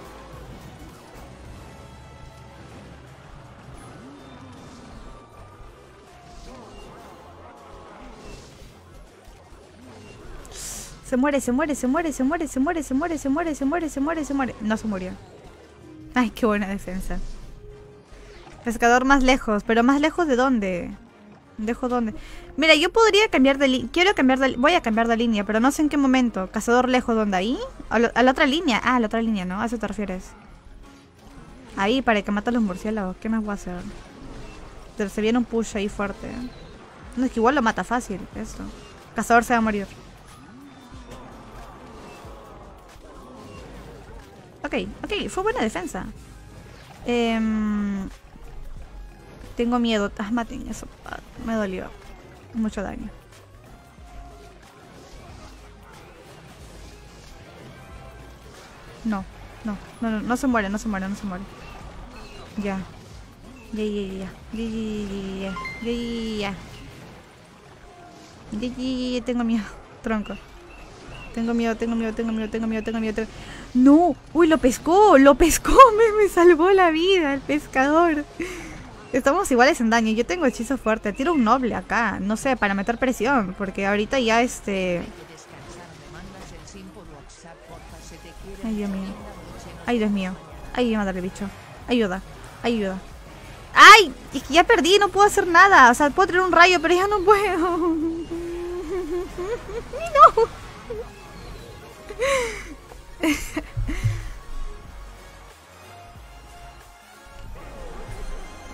Se muere, se muere, se muere, se muere, se muere, se muere, se muere, se muere, se muere, se muere. No se murió. Ay, qué buena defensa. Pescador más lejos. ¿Pero más lejos de dónde? ¿Dejo dónde? Mira, yo podría cambiar de línea. Quiero cambiar de... Voy a cambiar de línea, pero no sé en qué momento. ¿Cazador lejos dónde? ¿Ahí? ¿A, lo... ¿A la otra línea? Ah, a la otra línea, ¿no? ¿A eso te refieres? Ahí, para que mate a los murciélagos. ¿Qué más voy a hacer? Pero se viene un push ahí fuerte. No, es que igual lo mata fácil, esto. Cazador se va a morir. Ok, ok, fue buena defensa. Eh, tengo miedo. Ah, maten eso. Me dolió. Mucho daño. No, no, no, no, no se muere, no se muere, no se muere. Ya. Ya, ya, ya. Ya, ya, ya, ya. Ya, ya, ya, tengo miedo. Tronco. Tengo miedo, tengo miedo, tengo miedo, tengo miedo, tengo miedo. Tengo... No, uy, lo pescó, lo pescó, me, me salvó la vida el pescador. Estamos iguales en daño, yo tengo hechizo fuerte, tiro un noble acá, no sé, para meter presión, porque ahorita ya este... Ay, Dios mío, ay, Dios mío, ay, madre bicho, ayuda, ayuda. Ay, es que ya perdí, no puedo hacer nada, o sea, puedo tirar un rayo, pero ya no puedo. No.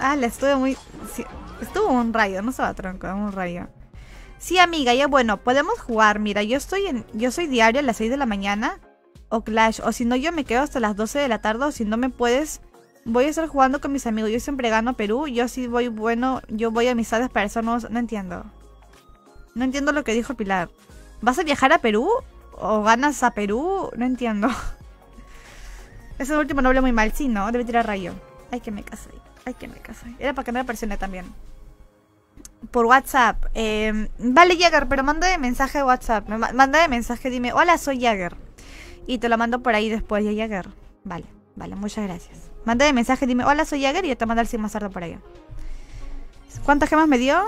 Ah, le estuve muy... Sí, estuvo un rayo, no estaba tronco, un rayo. Sí, amiga, ya bueno, podemos jugar. Mira, yo estoy en... Yo soy diario a las seis de la mañana. O Clash. O si no, yo me quedo hasta las doce de la tarde. O si no me puedes... Voy a estar jugando con mis amigos. Yo siempre gano a Perú. Yo sí voy bueno. Yo voy a amistades para eso. No, no entiendo. No entiendo lo que dijo Pilar. ¿Vas a viajar a Perú? ¿O ganas a Perú? No entiendo. Ese último no habló muy mal. Sí, ¿no? Debe tirar rayo. Ay, que me casé. Ay, que me casé. Era para que no me presioné también. Por WhatsApp. Eh, vale, Jagger, pero manda de mensaje de WhatsApp. Me manda de mensaje, dime, hola, soy Jagger. Y te lo mando por ahí después, ya, Jagger. Vale, vale, muchas gracias. Manda de mensaje, dime, hola, soy Jagger, y yo te mando el sin más tarde por allá. ¿Cuántas gemas me dio?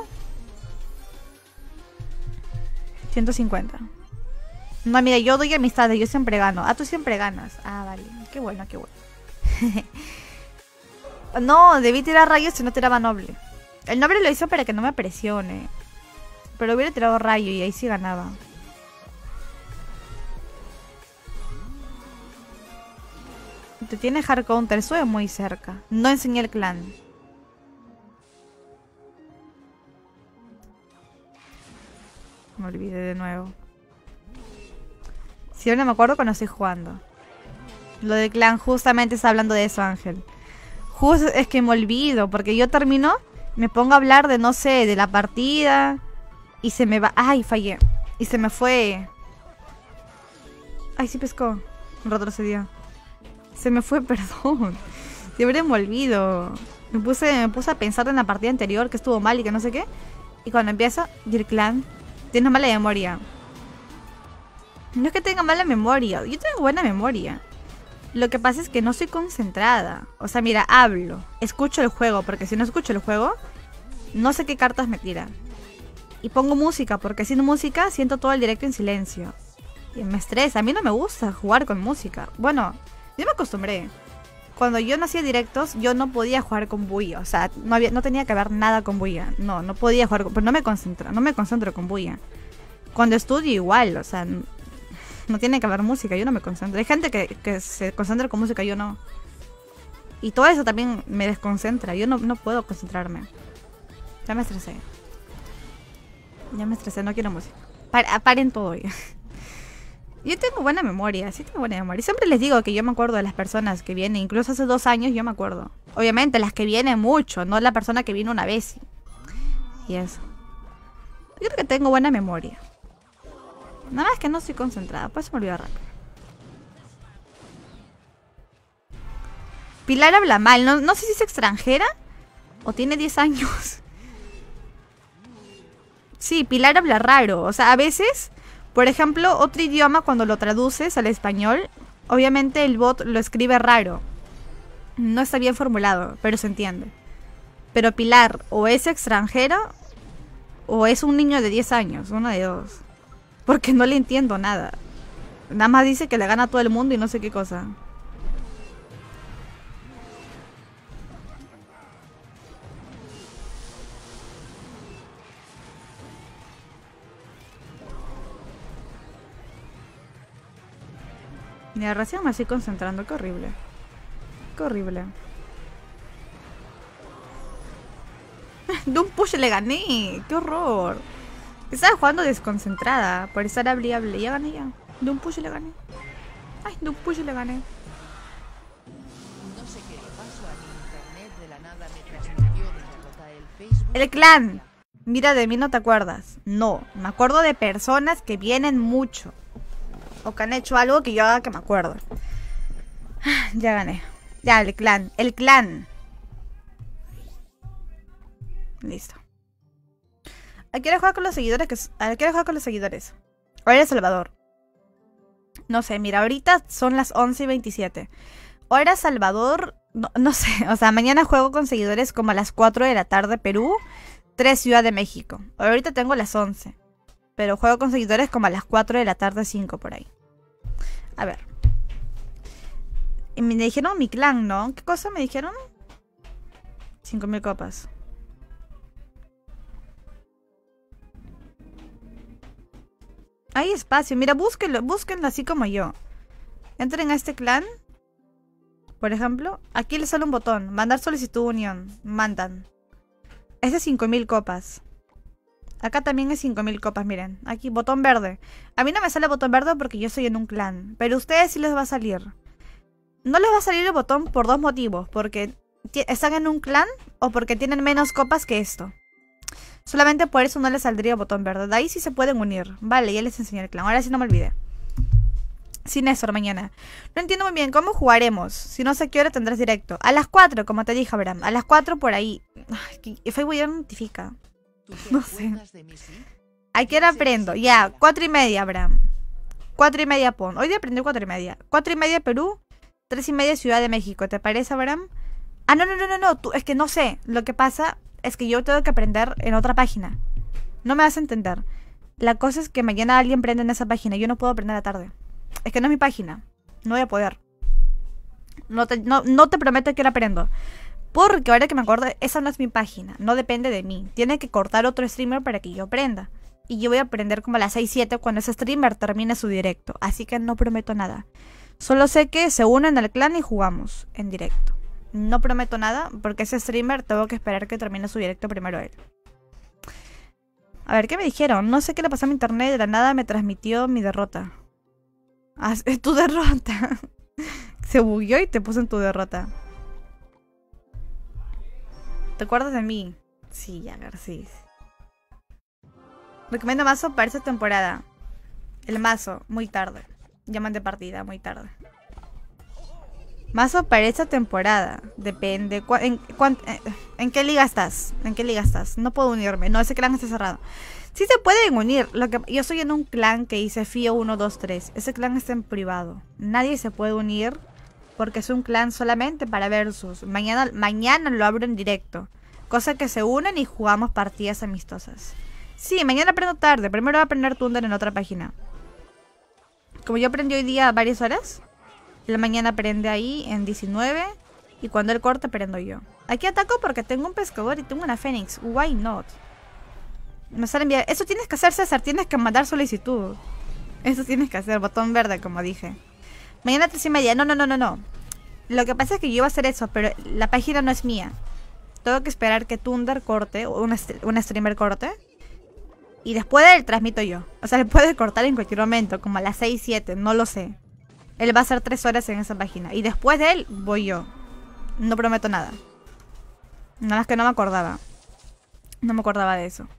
ciento cincuenta. No, mira, yo doy amistades, yo siempre gano. Ah, tú siempre ganas. Ah, vale. Qué bueno, qué bueno. No, debí tirar rayos si no tiraba noble. El noble lo hizo para que no me presione. Pero hubiera tirado rayo y ahí sí ganaba. Te tiene hard counter, sube muy cerca. No enseñé el clan. Me olvidé de nuevo. Si ahora me acuerdo cuando estoy jugando. Lo del clan, justamente está hablando de eso, Ángel. Justo es que me olvido, porque yo termino, me pongo a hablar de, no sé, de la partida. Y se me va... ¡Ay, fallé! Y se me fue... ¡Ay, sí pescó! Retrocedió. Se me fue, perdón. Siempre me olvido. Me puse, me puse a pensar en la partida anterior, que estuvo mal y que no sé qué. Y cuando empieza, y el clan... Tienes mala memoria. No es que tenga mala memoria. Yo tengo buena memoria. Lo que pasa es que no estoy concentrada. O sea, mira, hablo. Escucho el juego. Porque si no escucho el juego, no sé qué cartas me tiran. Y pongo música. Porque sin música siento todo el directo en silencio. Y me estresa. A mí no me gusta jugar con música. Bueno, yo me acostumbré. Cuando yo no hacía directos, yo no podía jugar con bulla. O sea, no, había, no tenía que ver nada con bulla. No, no podía jugar con... Pero no me concentro, no me concentro con bulla. Cuando estudio igual, o sea... No, no tiene que haber música, yo no me concentro. Hay gente que, que se concentra con música, yo no. Y todo eso también me desconcentra. Yo no, no puedo concentrarme. Ya me estresé. Ya me estresé, no quiero música. Par, paren todo ya. Yo tengo buena memoria, sí tengo buena memoria. Siempre les digo que yo me acuerdo de las personas que vienen. Incluso hace dos años yo me acuerdo. Obviamente, las que vienen mucho, no la persona que vino una vez. Y eso. Yo creo que tengo buena memoria. Nada más que no estoy concentrada, pues me olvidó rápido. Pilar habla mal, no, no sé si es extranjera o tiene diez años. Sí, Pilar habla raro, o sea, a veces... Por ejemplo, otro idioma cuando lo traduces al español, obviamente el bot lo escribe raro. No está bien formulado, pero se entiende. Pero Pilar o es extranjera o es un niño de diez años, una de dos. Porque no le entiendo nada. Nada más dice que le gana a todo el mundo y no sé qué cosa. Mira, recién me estoy concentrando. Qué horrible. Qué horrible. De un push le gané. Qué horror. Estaba jugando desconcentrada. Por estar hable y hable. Ya gané ya. De un push le gané. Ay, de un push le gané. No sé qué le pasó a mi internet, de la nada me transmitió de Bogotá el Facebook. El clan. Mira, de mí no te acuerdas. No, me acuerdo de personas que vienen mucho. O que han hecho algo que yo haga que me acuerdo. Ya gané. Ya, el clan. El clan. Listo. ¿A qué hora jugar con los seguidores? Que... ¿A qué hora jugar con los seguidores? Hora de Salvador. No sé, mira, ahorita son las once y veintisiete. Hora Salvador... No, no sé, o sea, mañana juego con seguidores como a las cuatro de la tarde Perú, tres Ciudad de México. Ahorita tengo las once. Pero juego con seguidores como a las cuatro de la tarde, cinco por ahí. A ver. Y me dijeron mi clan, ¿no? ¿Qué cosa me dijeron? cinco mil copas. Hay espacio. Mira, búsquenlo, búsquenlo así como yo. Entren a este clan. por ejemplo, aquí le sale un botón. Mandar solicitud de unión. Mandan. Es de cinco mil copas. Acá también es cinco mil copas, miren. Aquí, botón verde. A mí no me sale botón verde porque yo estoy en un clan. Pero a ustedes sí les va a salir. No les va a salir el botón por dos motivos. Porque están en un clan o porque tienen menos copas que esto. Solamente por eso no les saldría el botón verde. De ahí sí se pueden unir. Vale, ya les enseñé el clan. Ahora sí no me olvidé. Sí, Néstor, mañana. No entiendo muy bien cómo jugaremos. Si no sé qué hora tendrás directo. A las cuatro, como te dije, Abraham. A las cuatro por ahí. Ay, Facebook ya no notifica. No sé. ¿A qué hora aprendo? Ya, cuatro y media, Abraham. Cuatro y media pon. Hoy día aprendí cuatro y media. Cuatro y media Perú. Tres y media Ciudad de México. ¿Te parece, Abraham? Ah, no, no, no, no, no. Tú, es que no sé. Lo que pasa es que yo tengo que aprender en otra página. No me vas a entender. La cosa es que mañana alguien prende en esa página. Yo no puedo aprender a la tarde. Es que no es mi página. No voy a poder. No te, no, no te prometo que la aprendo. Porque ahora que me acuerdo, esa no es mi página. No depende de mí. Tiene que cortar otro streamer para que yo aprenda. Y yo voy a aprender como a las seis, siete cuando ese streamer termine su directo. Así que no prometo nada. Solo sé que se unen al clan y jugamos en directo. No prometo nada porque ese streamer tengo que esperar que termine su directo primero él. A ver, ¿qué me dijeron? No sé qué le pasó a mi internet. De la nada me transmitió mi derrota. Ah, es tu derrota. Se bugueó y te puso en tu derrota. ¿Te acuerdas de mí? Sí, ya, Garcís. Recomiendo mazo para esta temporada. El mazo, muy tarde. Llaman de partida, muy tarde. Mazo para esta temporada. Depende. ¿En, en, ¿En qué liga estás? ¿En qué liga estás? No puedo unirme. No, ese clan está cerrado. Sí se pueden unir. Lo que, yo estoy en un clan que dice F I O uno, dos, tres. Ese clan está en privado. Nadie se puede unir porque es un clan solamente para versus. Mañana, mañana lo abro en directo. Cosa que se unen y jugamos partidas amistosas. Sí, mañana aprendo tarde. Primero voy a aprender Thunder en otra página. Como yo aprendí hoy día varias horas, la mañana aprende ahí en diecinueve. Y cuando él corta aprendo yo. Aquí ataco porque tengo un pescador y tengo una fénix. Why not? Me sale enviar. Eso tienes que hacer, César. Tienes que mandar solicitud. Eso tienes que hacer. Botón verde, como dije. Mañana tres y media. No, no, no, no, no. Lo que pasa es que yo iba a hacer eso, pero la página no es mía. Tengo que esperar que Thunder corte, o un, un streamer corte. Y después de él transmito yo. O sea, le puede cortar en cualquier momento, como a las seis, siete, no lo sé. Él va a hacer tres horas en esa página. Y después de él, voy yo. No prometo nada. Nada más que no me acordaba. No me acordaba de eso.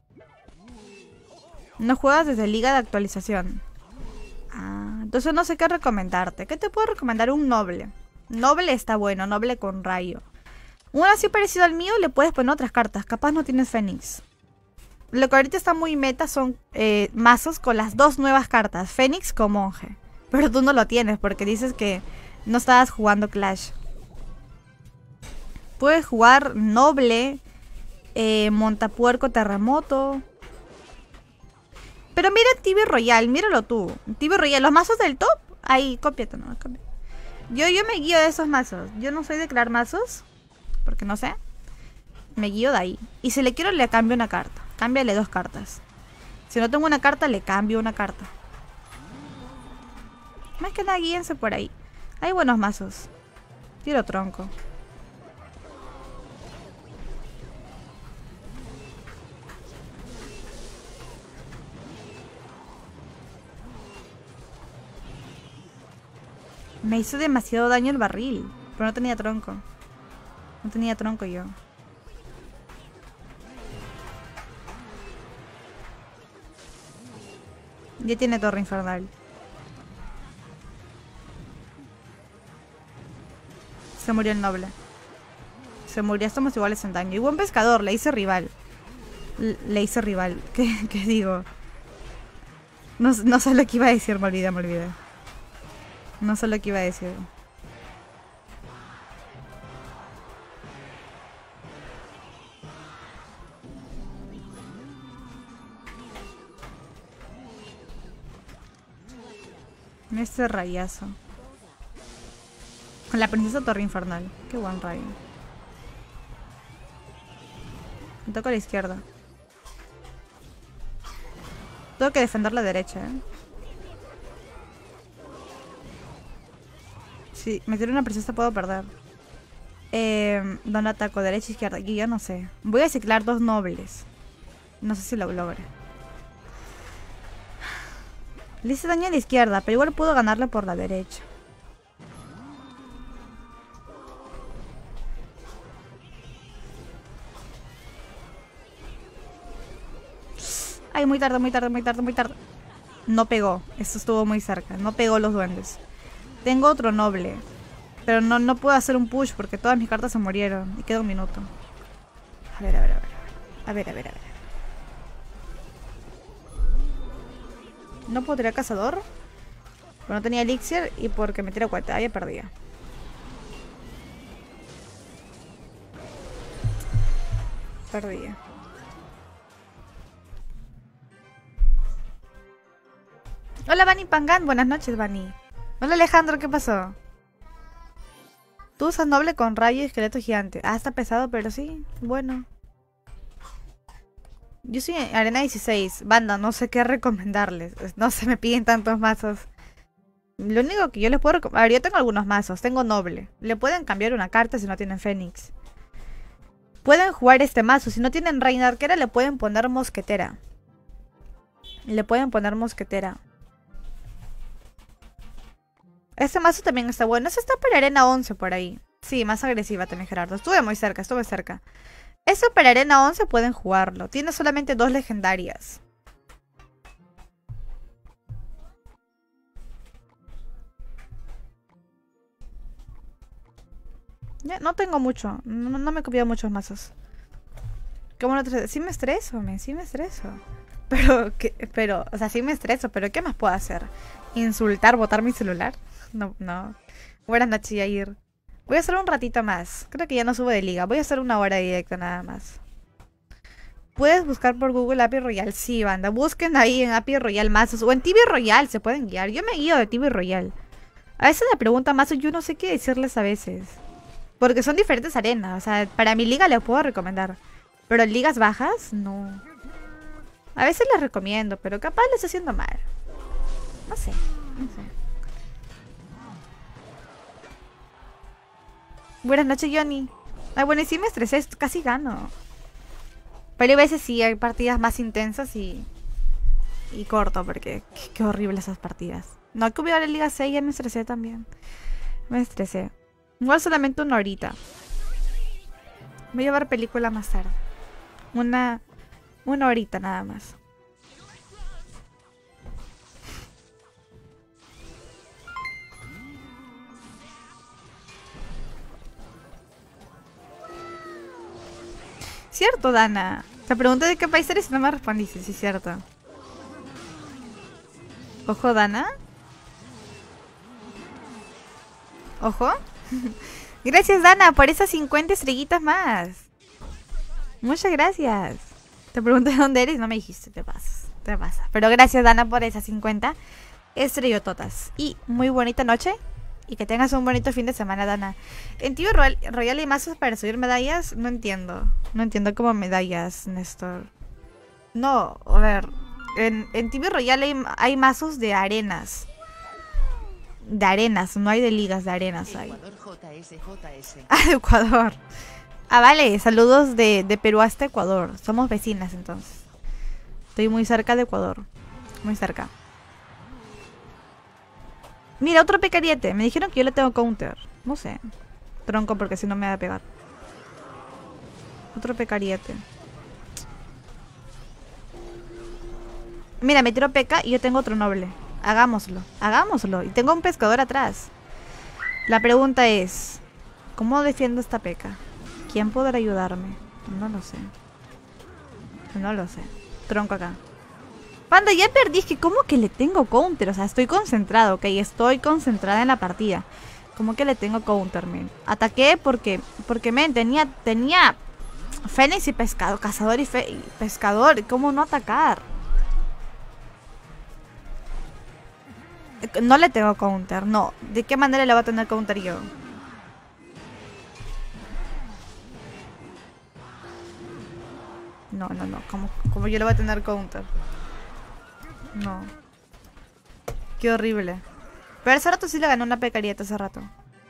No juegas desde liga de actualización. Ah, entonces no sé qué recomendarte. ¿Qué te puedo recomendar? Un noble. Noble está bueno, noble con rayo. Uno así parecido al mío le puedes poner otras cartas. Capaz no tienes Fénix. Lo que ahorita está muy meta son eh, mazos con las dos nuevas cartas. Fénix con monje. Pero tú no lo tienes porque dices que no estabas jugando Clash. Puedes jugar noble, eh, montapuerco terremoto. Pero mira Tibia Royal, míralo tú. Tibia Royal, los mazos del top. Ahí, cópiate, no, cópiate. Yo, yo me guío de esos mazos. Yo no soy de crear mazos. Porque no sé. Me guío de ahí. Y si le quiero, le cambio una carta. Cámbiale dos cartas. Si no tengo una carta, le cambio una carta. Más que nada, guíense por ahí. Hay buenos mazos. Tiro tronco. Me hizo demasiado daño el barril. Pero no tenía tronco. No tenía tronco yo. Ya tiene torre infernal. Se murió el noble. Se murió, estamos iguales en daño. Y buen pescador, le hice rival. Le, le hice rival. ¿Qué, qué digo? No, no sé lo que iba a decir, me olvidé, me olvidé. No sé lo que iba a decir. Este rayazo. La princesa Torre Infernal. Qué buen rayo. Me toco a la izquierda. Tengo que defender la derecha, ¿eh? Si me tiro una preciosa puedo perder. Eh, ¿Dónde ataco? Derecha, izquierda. Aquí ya no sé. Voy a ciclar dos nobles. No sé si lo logre. Le hice daño a la izquierda, pero igual puedo ganarle por la derecha. Ay, muy tarde, muy tarde, muy tarde, muy tarde. No pegó. Esto estuvo muy cerca. No pegó los duendes. Tengo otro noble. Pero no, no puedo hacer un push porque todas mis cartas se murieron. Y queda un minuto. A ver, a ver, a ver. A ver, a ver, a ver. No puedo tirar cazador. Porque no tenía elixir y porque me tira cuenta. Ya perdía. Perdía. Hola, Bani Pangan. Buenas noches, Bani. Hola, Alejandro. ¿Qué pasó? Tú usas noble con rayo y esqueleto gigante. Ah, está pesado, pero sí. Bueno. Yo soy en arena dieciséis. Banda, no sé qué recomendarles. No se me piden tantos mazos. Lo único que yo les puedo recomendar... A ver, yo tengo algunos mazos. Tengo noble. Le pueden cambiar una carta si no tienen Fénix. Pueden jugar este mazo. Si no tienen reina arquera, le pueden poner mosquetera. Le pueden poner mosquetera. Este mazo también está bueno. Ese está para arena once por ahí. Sí, más agresiva también, Gerardo. Estuve muy cerca, estuve cerca. Ese para arena once pueden jugarlo. Tiene solamente dos legendarias. Ya, no tengo mucho. No, no me he copiado muchos mazos. ¿Cómo no te... Sí me estreso, men. Sí me estreso. Pero, ¿qué? Pero, o sea, sí me estreso. Pero ¿qué más puedo hacer? ¿Insultar, botar mi celular? No, no. Buenas noches, Yair. Voy a hacer un ratito más. Creo que ya no subo de liga. Voy a hacer una hora directa nada más. ¿Puedes buscar por Google A P I Royal? Sí, banda. Busquen ahí en A P I Royal mazos. O en T V Royal se pueden guiar. Yo me guío de T V Royal. A veces me preguntan mazos. Yo no sé qué decirles a veces. Porque son diferentes arenas. O sea, para mi liga les puedo recomendar. Pero en ligas bajas, no. A veces les recomiendo. Pero capaz les estoy haciendo mal. No sé. No sé. Buenas noches, Johnny. Ay, bueno, y sí me estresé, casi gano. Pero a veces sí hay partidas más intensas y... Y corto, porque qué, qué horrible esas partidas. No, que hubiera la Liga seis, ya me estresé también. Me estresé. Igual solamente una horita. Voy a ver película más tarde. Una... Una horita nada más. Cierto, Dana. Te pregunté de qué país eres y no me respondiste. Sí, cierto. Ojo, Dana. Ojo. Gracias, Dana, por esas cincuenta estrellitas más. Muchas gracias. Te pregunté de dónde eres y no me dijiste. Te pasas. Te pasas. Pero gracias, Dana, por esas cincuenta estrellototas. Y muy bonita noche. Y que tengas un bonito fin de semana, Dana. En T V Royal, Royal hay mazos para subir medallas. No entiendo. No entiendo cómo medallas, Néstor. No, a ver. En, en T V Royal hay, hay mazos de arenas. De arenas, no hay de ligas, de arenas hay. Ecuador J S J S. Ah, de Ecuador. Ah, vale. Saludos de, de Perú hasta Ecuador. Somos vecinas, entonces. Estoy muy cerca de Ecuador. Muy cerca. Mira, otro pecariete. Me dijeron que yo le tengo counter. No sé. Tronco porque si no me va a pegar. Otro pecariete. Mira, me tiro peca y yo tengo otro noble. Hagámoslo. Hagámoslo. Y tengo un pescador atrás. La pregunta es... ¿Cómo defiendo esta peca? ¿Quién podrá ayudarme? No lo sé. No lo sé. Tronco acá. Panda, ya perdí, es que como que le tengo counter, o sea, estoy concentrado, ok, estoy concentrada en la partida. Como que le tengo counter, men. Ataqué porque, porque, men, tenía, tenía Fénix y pescado, cazador y, fe, y pescador, ¿cómo no atacar? No le tengo counter, no. ¿De qué manera le va a tener counter yo? No, no, no, ¿cómo, cómo yo le voy a tener counter? No. Qué horrible. Pero hace rato sí le ganó una pecarieta hace rato.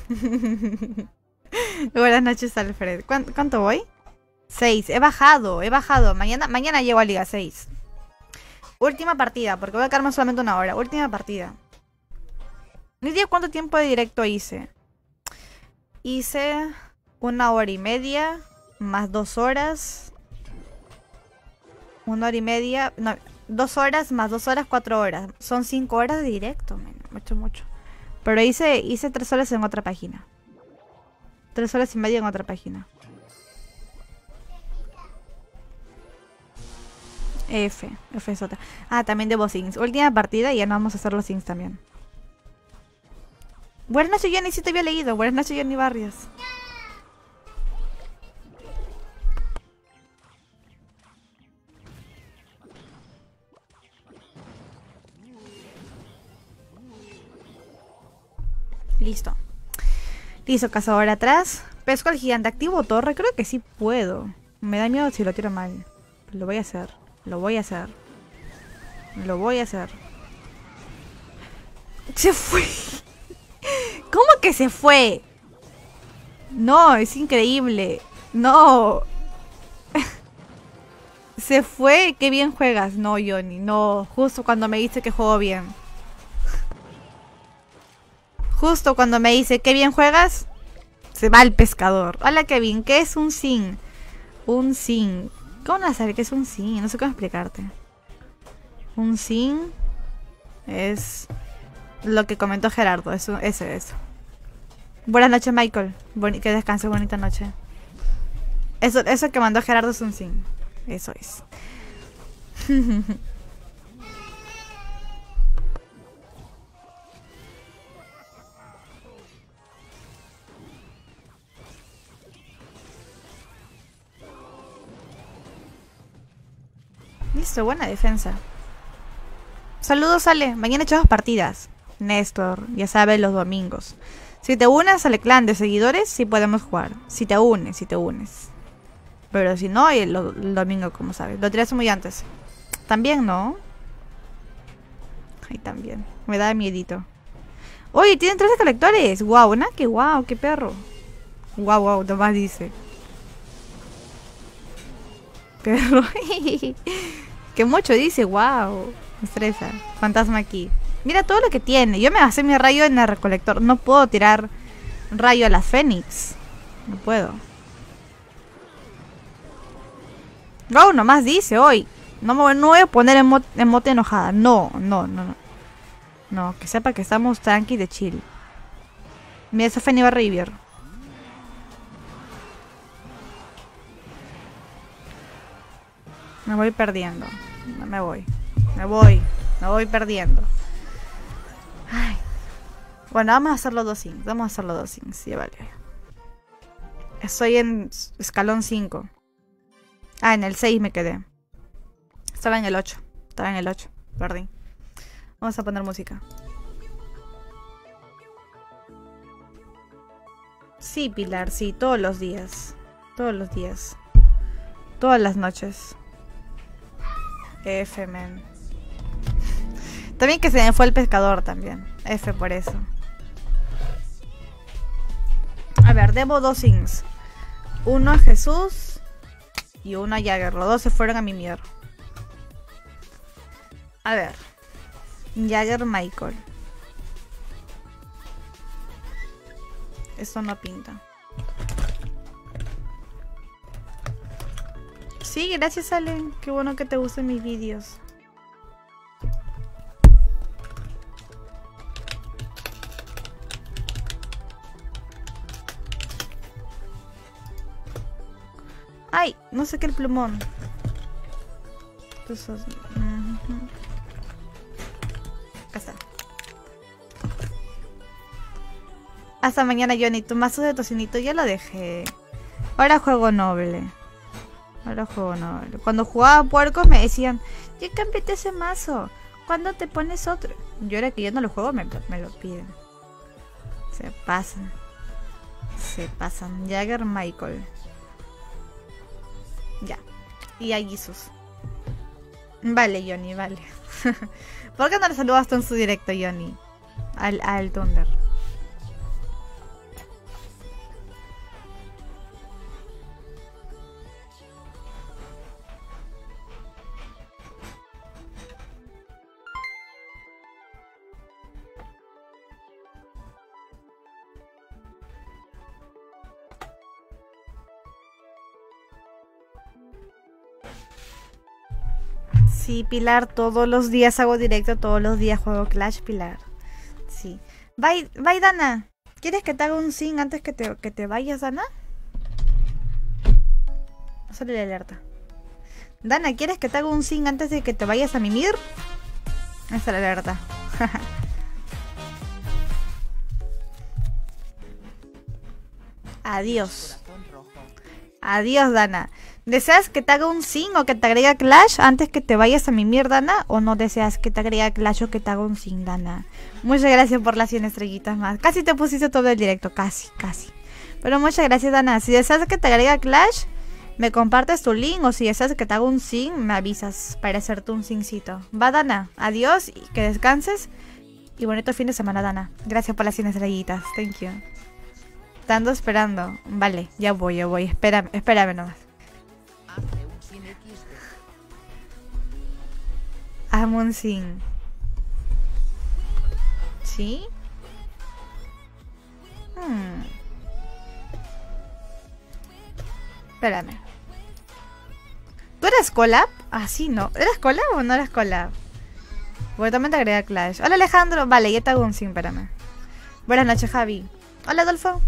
Buenas noches, Alfred. ¿Cuánto, ¿Cuánto voy? seis. He bajado, he bajado. Mañana, mañana llego a Liga seis. Última partida, porque voy a quedarme solamente una hora. Última partida. No sé cuánto tiempo de directo hice. Hice una hora y media, más dos horas. Una hora y media, no, dos horas más dos horas, cuatro horas. Son cinco horas de directo, man, mucho, mucho. Pero hice, hice tres horas en otra página. Tres horas y media en otra página. F, F es otra. Ah, también debo Sings. Última partida y ya no vamos a hacer los Sings también. Buenas noches, Jenny, sí te había leído. Buenas noches, Jenny Barrios. Listo. Listo, cazador atrás. Pesco al gigante. Activo torre. Creo que sí puedo. Me da miedo si lo tiro mal. Lo voy a hacer. Lo voy a hacer. Lo voy a hacer. Se fue. ¿Cómo que se fue? No, es increíble. No. Se fue. Qué bien juegas. No, Johnny. No. Justo cuando me dice que juego bien. Justo cuando me dice qué bien juegas, se va el pescador. Hola, Kevin. ¿Qué es un sin? Un sin. ¿Cómo vas a saber qué es un sin? No sé cómo explicarte. Un sin es lo que comentó Gerardo. Eso, eso, eso. Buenas noches, Michael. Boni que descanse, bonita noche. Eso, eso que mandó Gerardo es un sin. Eso es. Listo, buena defensa. Saludos, Ale. Mañana echamos partidas. Néstor, ya sabes, los domingos. Si te unes al clan de seguidores, sí podemos jugar. Si te unes, si te unes. Pero si no, el, el domingo, como sabes. Lo tiraste muy antes. También, ¿no? Ay, también. Me da miedito. Oye, tienen tres recolectores. Guau, ¿no? Qué guau, qué perro. Guau, guau, nomás dice. Perro. Que mucho dice, wow. Me estresa. Fantasma aquí. Mira todo lo que tiene. Yo me basé mi rayo en el recolector. No puedo tirar rayo a la Fénix. No puedo. Wow, nomás dice hoy. No me no voy a poner emote, emote enojada. No, no, no, no. No, que sepa que estamos tranqui de chill. Mira, esa Fénix va a revivir. Me voy perdiendo. No me voy. Me voy. Me voy perdiendo. Ay. Bueno, vamos a hacer los dos sings. Vamos a hacer los dos sings. Sí, vale. Estoy en escalón cinco. Ah, en el seis me quedé. Estaba en el ocho. Estaba en el ocho. Perdí. Vamos a poner música. Sí, Pilar. Sí, todos los días. Todos los días. Todas las noches. F, man. También que se me fue el pescador también. F por eso. A ver, debo dos sings. Uno a Jesús y uno a Jagger. Los dos se fueron a mi mierda. A ver. Jagger Michael. Esto no pinta. Sí, gracias, Ale. Qué bueno que te gusten mis vídeos. Ay, no sé qué el plumón. Entonces, uh-huh. Acá está. Hasta mañana, Johnny. Tu mazo de tocinito ya lo dejé. Ahora juego noble. Ahora juego noble. Cuando jugaba puercos me decían, ya cambiate ese mazo. ¿Cuándo te pones otro? Yo era que yo no lo juego, me, me lo piden. Se pasan. Se pasan. Jagger Michael. Ya. Y a Jesus. Vale, Johnny, vale. ¿Por qué no le saludaste en su directo, Johnny? Al, al Thunder. Sí, Pilar, todos los días hago directo, todos los días juego Clash, Pilar. Sí. Bye, bye, Dana. ¿Quieres que te haga un sim antes que te, que te vayas, Dana? Sale la alerta. Dana, ¿quieres que te haga un sim antes de que te vayas a mimir? Esa es la alerta. Adiós. Adiós, Dana. ¿Deseas que te haga un sim o que te agregue a Clash antes que te vayas a mimir, Dana? ¿O no deseas que te agregue a Clash o que te haga un sim, Dana? Muchas gracias por las cien estrellitas más. Casi te pusiste todo el directo, casi, casi. Pero muchas gracias, Dana. Si deseas que te agregue a Clash, me compartes tu link. O si deseas que te haga un sim, me avisas para hacerte un simcito. Va, Dana. Adiós y que descanses. Y bonito fin de semana, Dana. Gracias por las cien estrellitas. Thank you. Estando esperando. Vale, ya voy, ya voy. Espérame, espérame nomás. Hazme un sim. ¿Sí? Hmm. Espérame. ¿Tú eres collab? Ah, sí, ¿no? ¿Eres collab o no eres collab? Porque también te agrega Clash. Hola, Alejandro. Vale, ya te hago un sim, espérame. Buenas noches, Javi. Hola, Adolfo.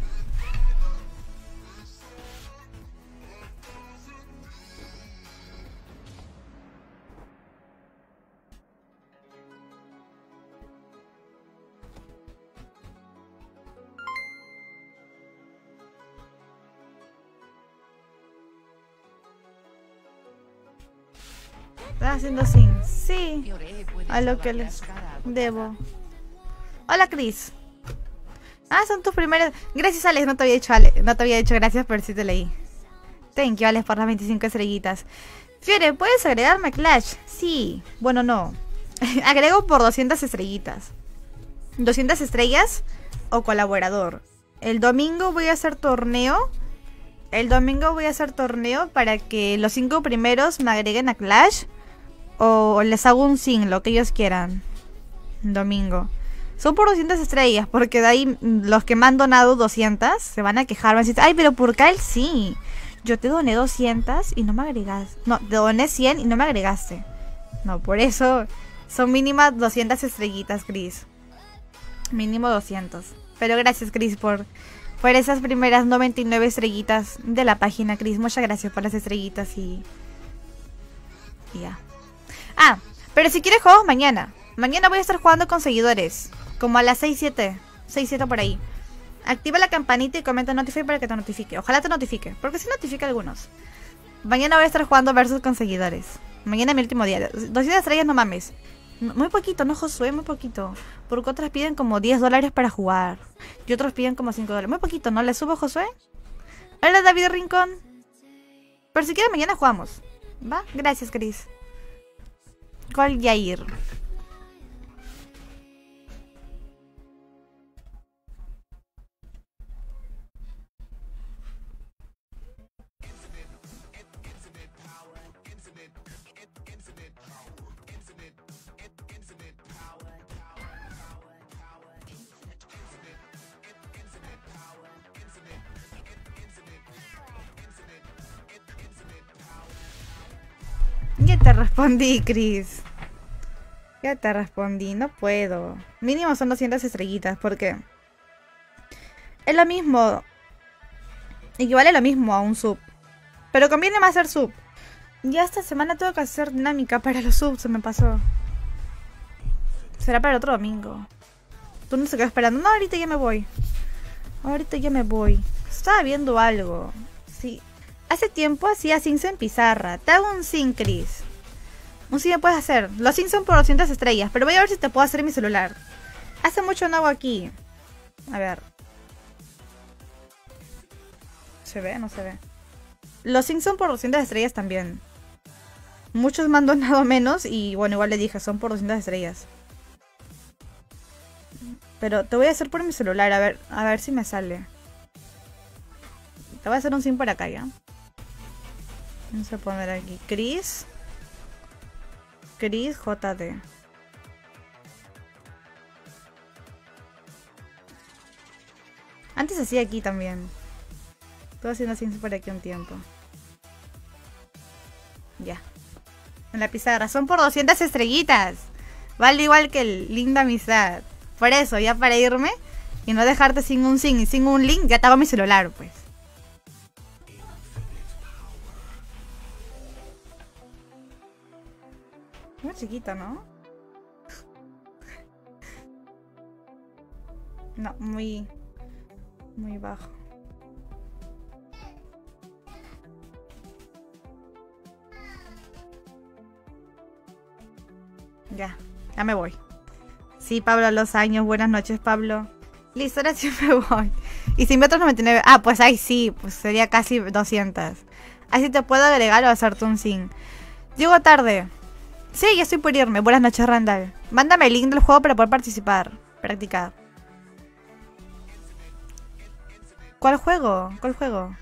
¿Estás haciendo sim? Sí. A lo que les debo. Hola, Chris. Ah, son tus primeros. Gracias, Alex. No te había dicho, Alex. No te había dicho gracias, pero sí te leí. Thank you, Alex, por las veinticinco estrellitas. Fiore, ¿puedes agregarme a Clash? Sí. Bueno, no. Agrego por doscientas estrellitas. doscientas estrellas o colaborador. El domingo voy a hacer torneo. El domingo voy a hacer torneo para que los cinco primeros me agreguen a Clash. O les hago un sim, lo que ellos quieran. Domingo. Son por doscientas estrellas, porque de ahí los que me han donado doscientas se van a quejar. Van a decir, ay, pero por Kyle sí. Yo te doné doscientas y no me agregaste. No, te doné cien y no me agregaste. No, por eso son mínimas doscientas estrellitas, Chris. Mínimo doscientos. Pero gracias, Chris, por, por esas primeras noventa y nueve estrellitas de la página, Chris. Muchas gracias por las estrellitas y... y ya. Ah, pero si quieres juegos mañana. Mañana voy a estar jugando con seguidores. Como a las seis, siete. seis, siete por ahí. Activa la campanita y comenta notify para que te notifique. Ojalá te notifique, porque sí notifica a algunos. Mañana voy a estar jugando versus con seguidores. Mañana es mi último día. doscientas estrellas, no mames. Muy poquito, no, Josué, muy poquito. Porque otras piden como diez dólares para jugar. Y otros piden como cinco dólares. Muy poquito, ¿no? ¿Le subo, Josué? Hola, David Rincón. Pero si quieres mañana jugamos. ¿Va? Gracias, Chris. Gol Yair. Ya te respondí, Chris. Ya te respondí, no puedo. Mínimo son doscientas estrellitas, porque es lo mismo. Equivale lo mismo a un sub. Pero conviene más hacer sub. Ya esta semana tengo que hacer dinámica para los subs, se me pasó. Será para el otro domingo. Tú no se quedas esperando. No, ahorita ya me voy. Ahorita ya me voy. Estaba viendo algo. Sí. Hace tiempo hacía sims en pizarra. Te hago un sim, Chris. Un sim me puedes hacer. Los sims son por doscientas estrellas. Pero voy a ver si te puedo hacer en mi celular. Hace mucho no hago aquí. A ver. ¿Se ve? No se ve. Los sims son por doscientas estrellas también. Muchos me han donado menos. Y bueno, igual le dije, son por doscientas estrellas. Pero te voy a hacer por mi celular. A ver, a ver si me sale. Te voy a hacer un sim por acá, ¿ya? Vamos a poner aquí Chris. Chris J D. Antes hacía aquí también. Estuve haciendo sims por aquí un tiempo. Ya. En la pizarra. Son por doscientas estrellitas. Vale igual que el link de amistad. Por eso, ya para irme y no dejarte sin un sin y sin un link, ya te hago mi celular, pues. Muy chiquito, ¿no? No, muy... Muy bajo. Ya, ya me voy. Sí, Pablo, los años. Buenas noches, Pablo. Listo, ahora sí me voy. Y si me otros noventa y nueve. Ah, pues ahí sí, pues sería casi doscientas. Así te puedo agregar o hacerte un sin. Llego tarde. Sí, ya estoy por irme. Buenas noches, Randall. Mándame el link del juego para poder participar. Practicar. ¿Cuál juego? ¿Cuál juego?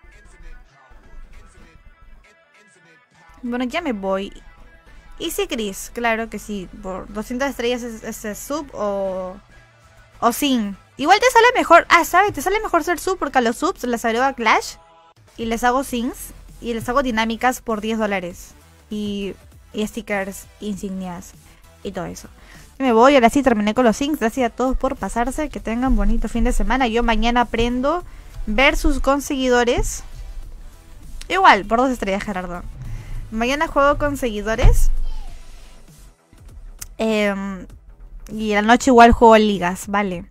Bueno, ya me voy. Y sí, Chris, claro que sí. Por doscientas estrellas es, es, es sub o... O sin. Igual te sale mejor... Ah, ¿sabes? Te sale mejor ser sub porque a los subs les agrego a Clash. Y les hago sins. Y les hago dinámicas por diez dólares. Y, y stickers, insignias. Y todo eso. Y me voy, ahora sí terminé con los sins. Gracias a todos por pasarse. Que tengan bonito fin de semana. Yo mañana aprendo versus con seguidores. Igual, por dos estrellas, Gerardo. Mañana juego con seguidores. Eh, y a la noche igual juego ligas, vale.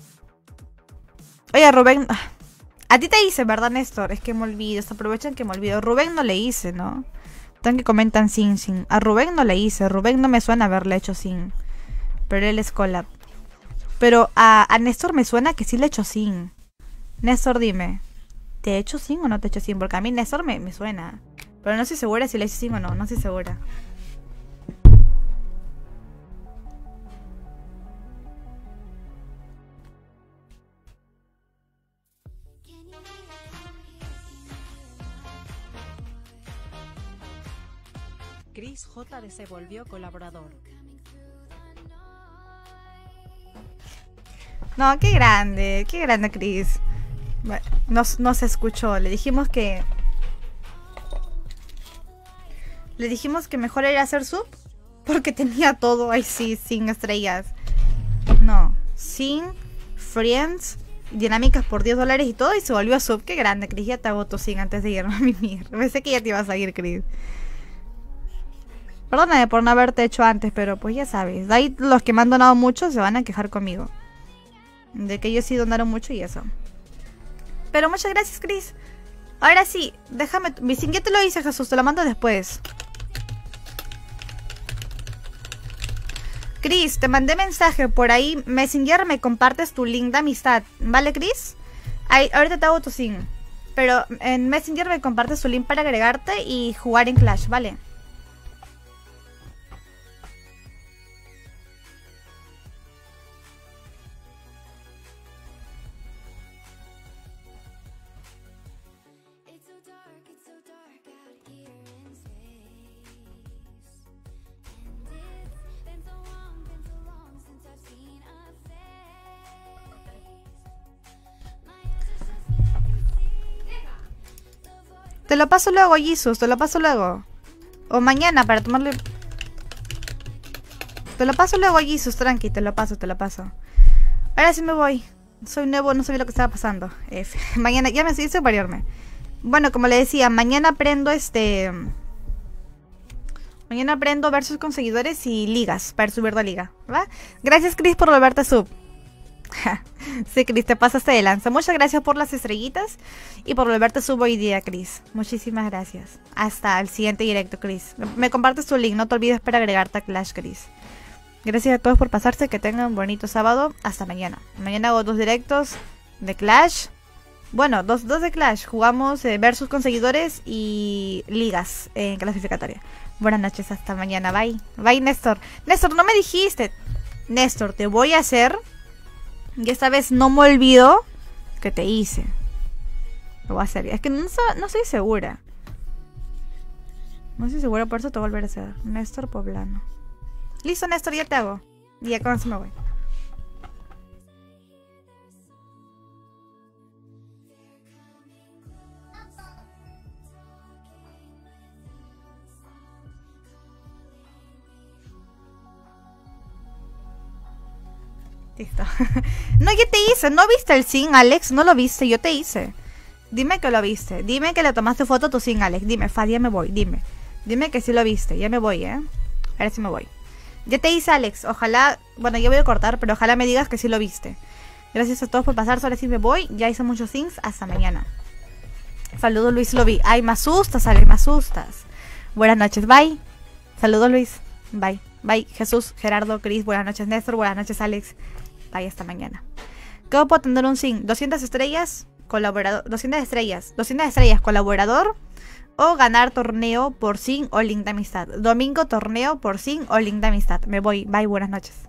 Oye, Rubén... A ti te hice, ¿verdad, Néstor? Es que me olvido, se aprovechan que me olvido. Rubén no le hice, ¿no? Están que comentan sin, sin. A Rubén no le hice, Rubén no me suena haberle hecho sin. Pero él es collab. Pero a, a Néstor me suena que sí le he hecho sin. Néstor, dime. ¿Te he hecho sin o no te he hecho sin? Porque a mí Néstor me, me suena. Pero no estoy segura si le he hecho sin o no, no estoy segura. Chris J D se volvió colaborador. No, qué grande, qué grande, Chris. No, no se escuchó, le dijimos que... Le dijimos que mejor era hacer sub porque tenía todo ahí sí, sin estrellas. No, sin friends, dinámicas por diez dólares y todo y se volvió sub. Qué grande, Chris, ya te hago tu sin antes de irme a mimir. Pensé que ya te ibas a ir, Chris. Perdóname por no haberte hecho antes, pero pues ya sabes. De ahí los que me han donado mucho se van a quejar conmigo. De que ellos sí donaron mucho y eso. Pero muchas gracias, Chris. Ahora sí, déjame... Mi sin ya te lo hice, Jesús, te lo mando después. Chris, te mandé mensaje por ahí. Messenger, me compartes tu link de amistad. ¿Vale, Chris? Ahí, ahorita te hago tu sin. Pero en Messenger me compartes tu link para agregarte y jugar en Clash, ¿vale? Te lo paso luego, Jesus, te lo paso luego. O mañana para tomarle... Te lo paso luego, Jesus, tranqui, te lo paso, te lo paso. Ahora sí me voy. Soy nuevo, no sabía lo que estaba pasando. F. Mañana, ya me hice para irme. Bueno, como le decía, mañana aprendo este... Mañana aprendo versus con seguidores y ligas para subir la liga, ¿va? Gracias, Chris, por volverte sub. Sí, Chris, te pasaste de lanza. Muchas gracias por las estrellitas y por volverte sub hoy día, Chris. Muchísimas gracias. Hasta el siguiente directo, Chris. Me compartes tu link, no te olvides para agregarte a Clash, Chris. Gracias a todos por pasarse, que tengan un bonito sábado. Hasta mañana. Mañana hago dos directos de Clash. Bueno, dos, dos de Clash. Jugamos eh, versus con seguidores y ligas en clasificatoria. Buenas noches, hasta mañana. Bye. Bye, Néstor. Néstor, no me dijiste. Néstor, te voy a hacer... Y esta vez no me olvido que te hice. Lo voy a hacer. Es que no, no estoy segura. No estoy segura, por eso te voy a volver a hacer. Néstor Poblano. Listo, Néstor, ya te hago. Y ya con eso me voy. Listo. No, yo te hice. ¿No viste el sin, Alex? No lo viste, yo te hice. Dime que lo viste. Dime que le tomaste foto a tu sin, Alex. Dime, Fad, ya me voy. Dime. Dime que sí lo viste. Ya me voy, ¿eh? Ahora sí me voy. Ya te hice, Alex. Ojalá... Bueno, yo voy a cortar, pero ojalá me digas que sí lo viste. Gracias a todos por pasar. Ahora sí me voy. Ya hice muchos things. Hasta mañana. Saludos, Luis, lo vi. Ay, me asustas, Alex, me asustas. Buenas noches, bye. Saludos, Luis. Bye. Bye, Jesús, Gerardo, Cris. Buenas noches, Néstor. Buenas noches, Alex. Bye, hasta mañana. ¿Cómo puedo tener un sin? doscientas estrellas, colaborador. doscientas estrellas. doscientas estrellas, colaborador. O ganar torneo por sin o link de amistad. Domingo, torneo por sin o link de amistad. Me voy. Bye, buenas noches.